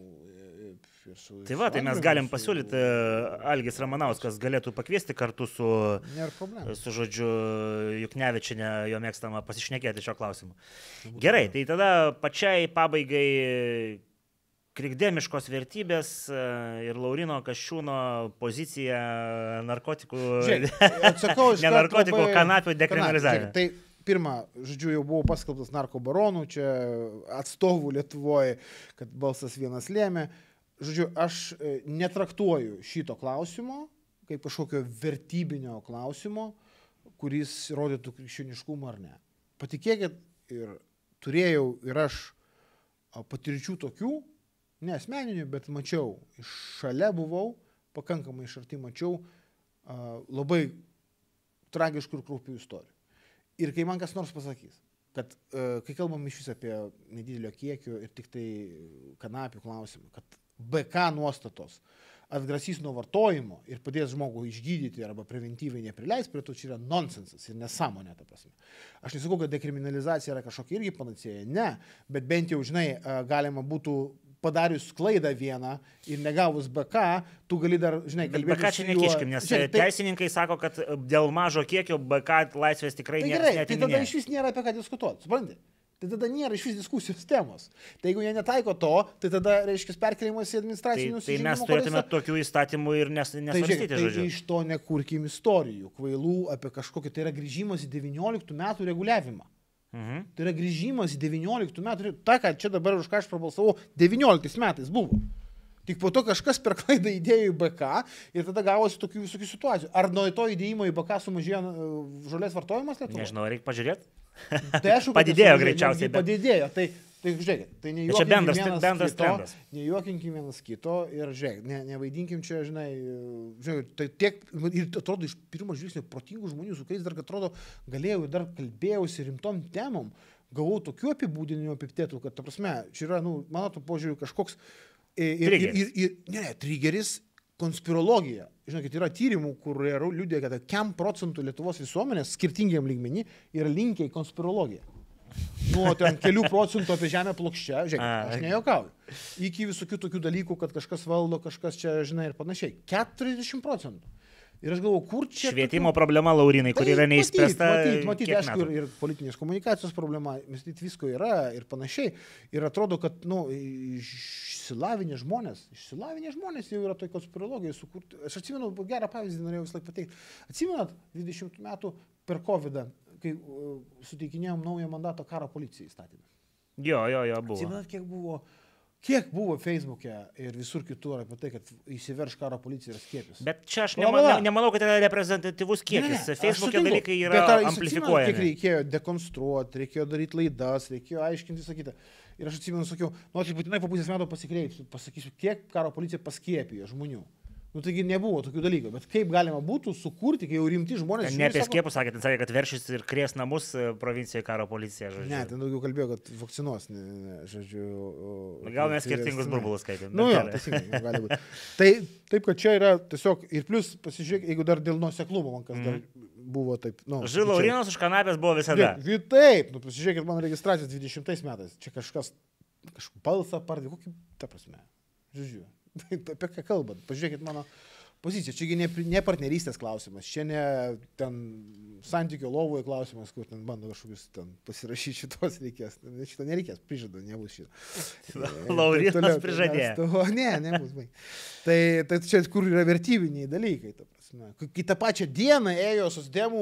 Tai va, tai mes galim pasiūlyti, Algis Ramanauskas galėtų pakviesti kartu su žodžiu, Juknevičienė, jo mėgstama pasišnekėti šio klausimu. Gerai, tai tada pačiai pabaigai krikdemiškos vertybės ir Laurino Kasčiūno pozicija narkotikų, ne narkotikų, kanapių dekriminalizavime. Tai pirma, žodžiu, jau buvo paskelbtas narkobaronų, čia atstovų Lietuvoje, kad balsas vienas lėmė. Žodžiu, aš netraktuoju šito klausimo kaip kažkokio vertybinio klausimo, kuris rodytų krikščioniškumą ar ne. Patikėkit, ir turėjau ir aš patirčių tokių, ne asmeninių, bet mačiau, iš šalia buvau, pakankamai iš arti mačiau labai tragiškų ir kraupių istorijų. Ir kai man kas nors pasakys, kad kai kalbam iš vis apie nedidelio kiekio ir tik tai kanapių klausimą, kad BK nuostatos atgrasys nuo vartojimo ir padės žmogų išgydyti arba preventyviai neprileis, prie to čia yra nonsensas ir nesąmonė, ta prasme. Aš nesakau, kad dekriminalizacija yra kažkokia irgi panacėja, ne, bet bent jau, žinai, galima būtų padarius klaidą vieną ir negavus BK, tu gali dar, žinai, kalbėti. BK čia nekiškim, nes teisininkai sako, kad dėl mažo kiekio BK laisvės tikrai nėra. Tai tada iš vis nėra apie ką diskutuoti, supranti? Tai tada nėra iš vis diskusijos temos. Tai jeigu jie netaiko to, tai tada, reiškia, perkelimas į administracinius tai mes turėtume tokių įstatymų ir nesvarstyti, žodžiu. Tai iš to nekurkim istorijų, kvailų apie kažkokį, tai yra grįžimas į 19 metų reguliavimą. Tai yra grįžimas į 19 metų, ta, ką čia dabar už ką aš prabalsavau, 19 metais buvo. Tik po to kažkas per klaidą įdėjo į BK ir tada gavosi tokių visokių situacijų. Ar nuo to įdėjimo į BK sumažėjo žolės vartojimas Lietuvoje? Nežinau, reikia pažiūrėti. Tai aišku, padidėjo greičiausiai. Padidėjo. Tai žiūrėkit, tai bendras trendas. Nejuokinkim vienas kito ir žiūrėk, nevaidinkim čia, žinai, tai tiek, ir atrodo iš pirmo žvilgsnio protingų žmonių, su kuriais dar atrodo galėjau ir dar kalbėjausi rimtom temom, gavau tokių apibūdinimų epitetų, kad, ta prasme, čia yra, mano to požiūriu kažkoks trigeris, konspirologija. Žinokit, yra tyrimų, kur liudija, kad 1% Lietuvos visuomenės skirtingiam lygmenį yra linkę į konspirologiją. Nuo ten kelių procentų apie žemę plokščią, žiūrėkit, aš nejuokauju, iki visokių tokių dalykų, kad kažkas valdo, kažkas čia, žinai, ir panašiai. 40%. Ir aš galvoju, kur čia... Švietimo problema, Laurinai, kur yra neįspręsta. Matyti, aišku, ir politinės komunikacijos problema, matyti, visko yra ir panašiai. Ir atrodo, kad, išsilavinę žmonės jau yra toj konspirologijai sukurti. Aš atsimenu, gerą pavyzdį norėjau vis laik pateikti. Atsimenat 20 metų per COVID-ą, kai suteikinėjom naują mandatą karo policijai įstatymą. Jo, buvo. Atsimenat, kiek buvo Facebook'e ir visur kitur apie tai, kad įsiverš karo policija ir skiepis. Bet čia aš nemanau, kad yra reprezentatyvus kiekis. Facebook'e dalykai yra amplifikuojami. Kiek reikėjo dekonstruoti, reikėjo daryti laidas, reikėjo aiškinti visą kitą. Ir aš atsimenu, sakiau, aš būtinai po pusės metų pasikreipsiu, pasakysiu, kiek karo policija paskiepijo žmonių. Taigi nebuvo tokių dalykų, bet kaip galima būtų sukurti, kai jau rimti žmonės... Ne apie skiepus sakė, kad veršys ir kries namus provincijoje karo policija, žodžiu. Ne, ten daugiau kalbėjo, kad vakcinos, žodžiu... Gal mes skirtingus burbulus skaitėm. Teisingai, gali būti. Tai taip, kad čia yra tiesiog... Ir plus, pasižiūrėk, jeigu dar dėl nuoseklumo man kas dar buvo taip... Laurinas už kanapės buvo visada. Taip, pasižiūrėkit mano registracijos 20 metais. Čia kažkas balsą pardė, kokį, ta prasme, žodžiu. Apie ką kalbant, pažiūrėkit mano poziciją, čiagi ne partnerystės klausimas, čia ne ten santykio lovoje klausimas, kur ten bando kažkokius ten pasirašyti šitos reikės, šito nereikės, prižadu, nebus šito. Laurinas prižadėjo. Nebus, baig. Tai čia kur yra vertybiniai dalykai, ta prasme. Kai tą pačią dieną ėjo socdemų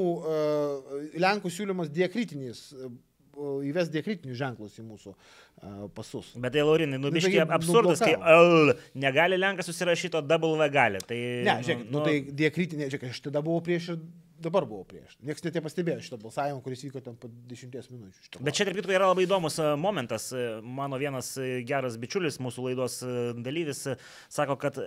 Lenkų siūlymas diakritinis, įves diakritinius ženklus į mūsų pasus. Bet tai, Laurinai, biškai absurdas, kai negali Lenkas susirašyti, o W gali. Tai, žiūrėkit, tai diakritinė, žiūrėkit, aš tada buvau prieš ir dabar buvau prieš. Niekas net nepastebėjo šito balsavimo, kuris vyko ten po 10 minučių. Bet čia, tarp kitko, yra labai įdomus momentas. Mano vienas geras bičiulis, mūsų laidos dalyvis, sako, kad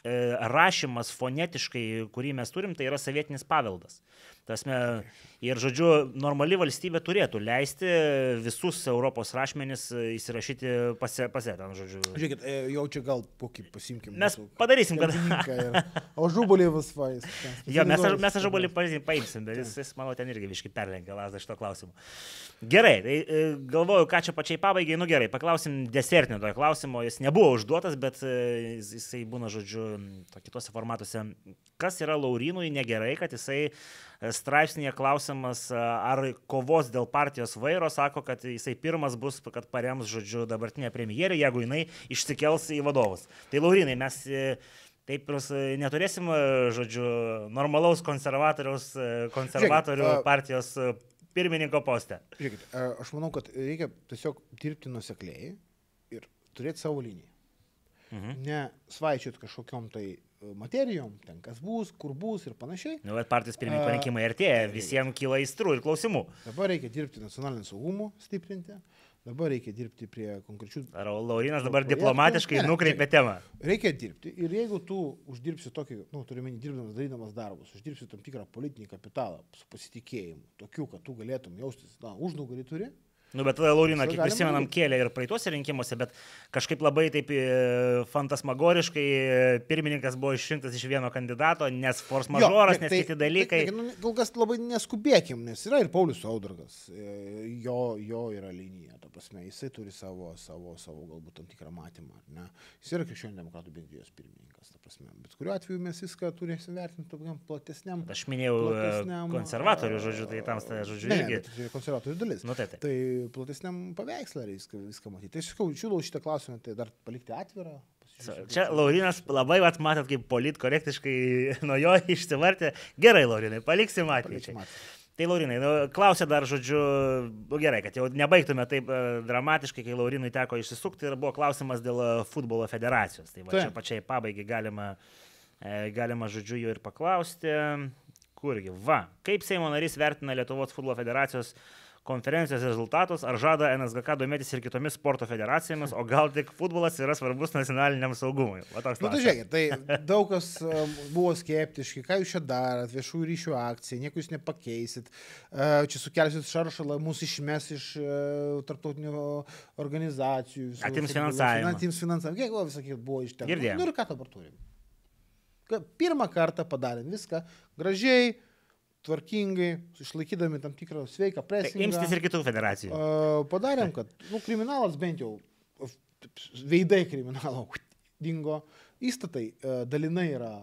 rašymas fonetiškai, kurį mes turim, tai yra sovietinis paveldas. Tasme, ir, žodžiu, normali valstybė turėtų leisti visus Europos rašmenis įsirašyti pase ten, žodžiu. Žiūrėkit, jau čia gal kokį pasimkim. Mes padarysim, kad... O žubolį vasvais. Jo, mes žubolį paimsim, bet jis, manau, ten irgi viškai perlenkia lazdą šito klausimu. Gerai, tai galvoju, ką čia pačiai pabaigai, gerai, paklausim desertinio tojo klausimo, jis nebuvo užduotas, bet jisai būna, žodžiu, kitose formatuose. Kas yra Laurinui negerai, kad jisai straipsnėje klausimas, ar kovos dėl partijos vairo, sako, kad jisai pirmas bus, kad parems, žodžiu, dabartinę premjerę, jeigu jinai išsikels į vadovus. Tai, Laurinai, mes taip ir neturėsim, žodžiu, normalaus konservatorių partijos pirmininko postę. Žiūrėkit, aš manau, kad reikia tiesiog dirbti nuosekliai ir turėti savo liniją. Ne svaičiot kažkokiom tai materijom, ten kas bus, kur bus ir panašiai. Bet partijos pirmininko rinkimai artėja, visiems kyla aistrų ir klausimų. Dabar reikia dirbti nacionalinį saugumą, stiprinti, dabar reikia dirbti prie konkrečių... Ar Laurinas dabar diplomatiškai nukreipia temą? Reikia dirbti ir jeigu tu uždirbsi tokį, turiu menį dirbdamas, darydamas darbus, uždirbsi tam tikrą politinį kapitalą su pasitikėjimu, tokiu, kad tu galėtum jaustis, užnugarį turi, Nu, bet Lauriną, kiek prisimenam, kėlė ir praeituose rinkimuose, bet kažkaip labai taip fantasmagoriškai pirmininkas buvo išrinktas iš vieno kandidato, nes force majoras, nes kiti dalykai. Kol kas labai neskubėkim, nes yra ir Paulius Saudargas, jo yra linija, ta prasme, jisai turi savo galbūt tam tikrą matymą, ne? Jis yra Krikščionių demokratų bendrijos pirmininkas, ta prasme, bet kuriuo atveju mes viską turėsim vertinti tokiam platesniam. Aš minėjau konservatorių, žodžiu, tai tam, žodžiu, irgi. Tai konservatorių dalis. Nu, tai. Tai platesniam paveikslą viską matyti. Tai aš siūlau šitą klausimą, tai dar palikti atvirą. Čia Laurinas labai matot, kaip politkorektiškai nuo jo išsivartė. Gerai, Laurinai, paliksim ateičiai. Tai Laurinai, klausė dar, žodžiu, gerai, kad jau nebaigtume taip dramatiškai, kai Laurinui teko išsisukti ir buvo klausimas dėl futbolo federacijos. Tai va, čia pačiai pabaigai galima, žodžiu, jų ir paklausti. Kurgi, va, kaip Seimo narys vertina Lietuvos futbolo federacijos konferencijos rezultatus, ar žada NSGK domėtis ir kitomis sporto federacijomis, o gal tik futbolas yra svarbus nacionaliniam saugumui? Tai žiūrėkit, tai daug kas buvo skeptiški, ką jūs čia darot, viešųjų ryšių akcija, nieko jūs nepakeisit, čia sukelsit šaršalą, mūsų išmes iš tarptautinių organizacijų. Atims finansavimą. Kiek buvo visakyti, buvo iš ten. Girdėjom. Nu ir ką dabar turim? Pirmą kartą padarėm viską gražiai, tvarkingai, išlaikydami tam tikrą sveiką presingą. Tai imstis ir kitų federacijų. Padarėm, kad kriminalas bent jau, veidai kriminalo dingo, įstatai dalinai yra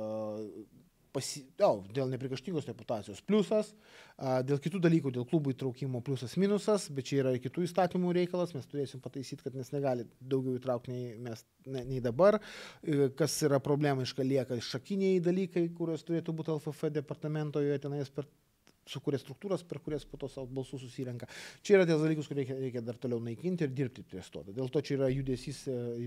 dėl nepriekaištingos reputacijos pliusas, dėl kitų dalykų, dėl klubų įtraukimo pliusas minusas, bet čia yra ir kitų įstatymų reikalas, mes turėsim pataisyti, kad mes negali daugiau įtraukti nei dabar. Kas yra problema, lieka šakiniai dalykai, kurios turėtų būti LFF departamento, jie tenais sukuria struktūras, per kurias po to savo balsų susirenka. Čia yra tie dalykus, kur reikia dar toliau naikinti ir dirbti ties to. Dėl to čia yra judesys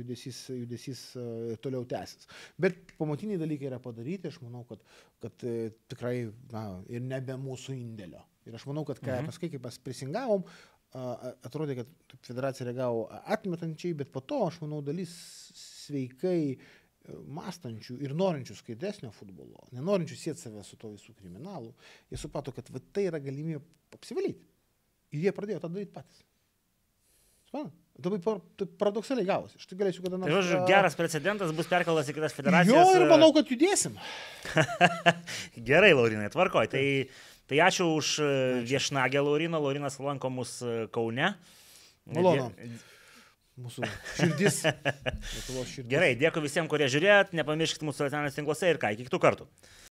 toliau tęsis. Bet pamatiniai dalykai yra padaryti, aš manau, kad tikrai ir nebe mūsų indėlio. Ir aš manau, kad paskui, kaip mes prisingavom, atrodė, kad federacija reagavo atmetančiai, bet po to, aš manau, dalis sveikai mąstančių ir norinčių skaidresnio futbolo, nenorinčių sieti save su to visų kriminalu, jie suprato, kad tai yra galimybė apsivalyti. Ir jie pradėjo tą daryti patys. Labai paradoksaliai gavosi. Aš tai galėsiu kada nors... Tai žodžiu, geras precedentas bus perkeltas į kitas federacijas. Jo, ir manau, kad judėsim. Gerai, Laurinai, tvarkoj. Tai ačiū už viešnagę, Laurino. Laurinas lanko mus Kaune. Malonu. Mūsų širdis. Gerai, dėkui visiems, kurie žiūrėjot. Nepamirškite mūsų socialiniuose tinkluose ir ką, iki kitų kartų.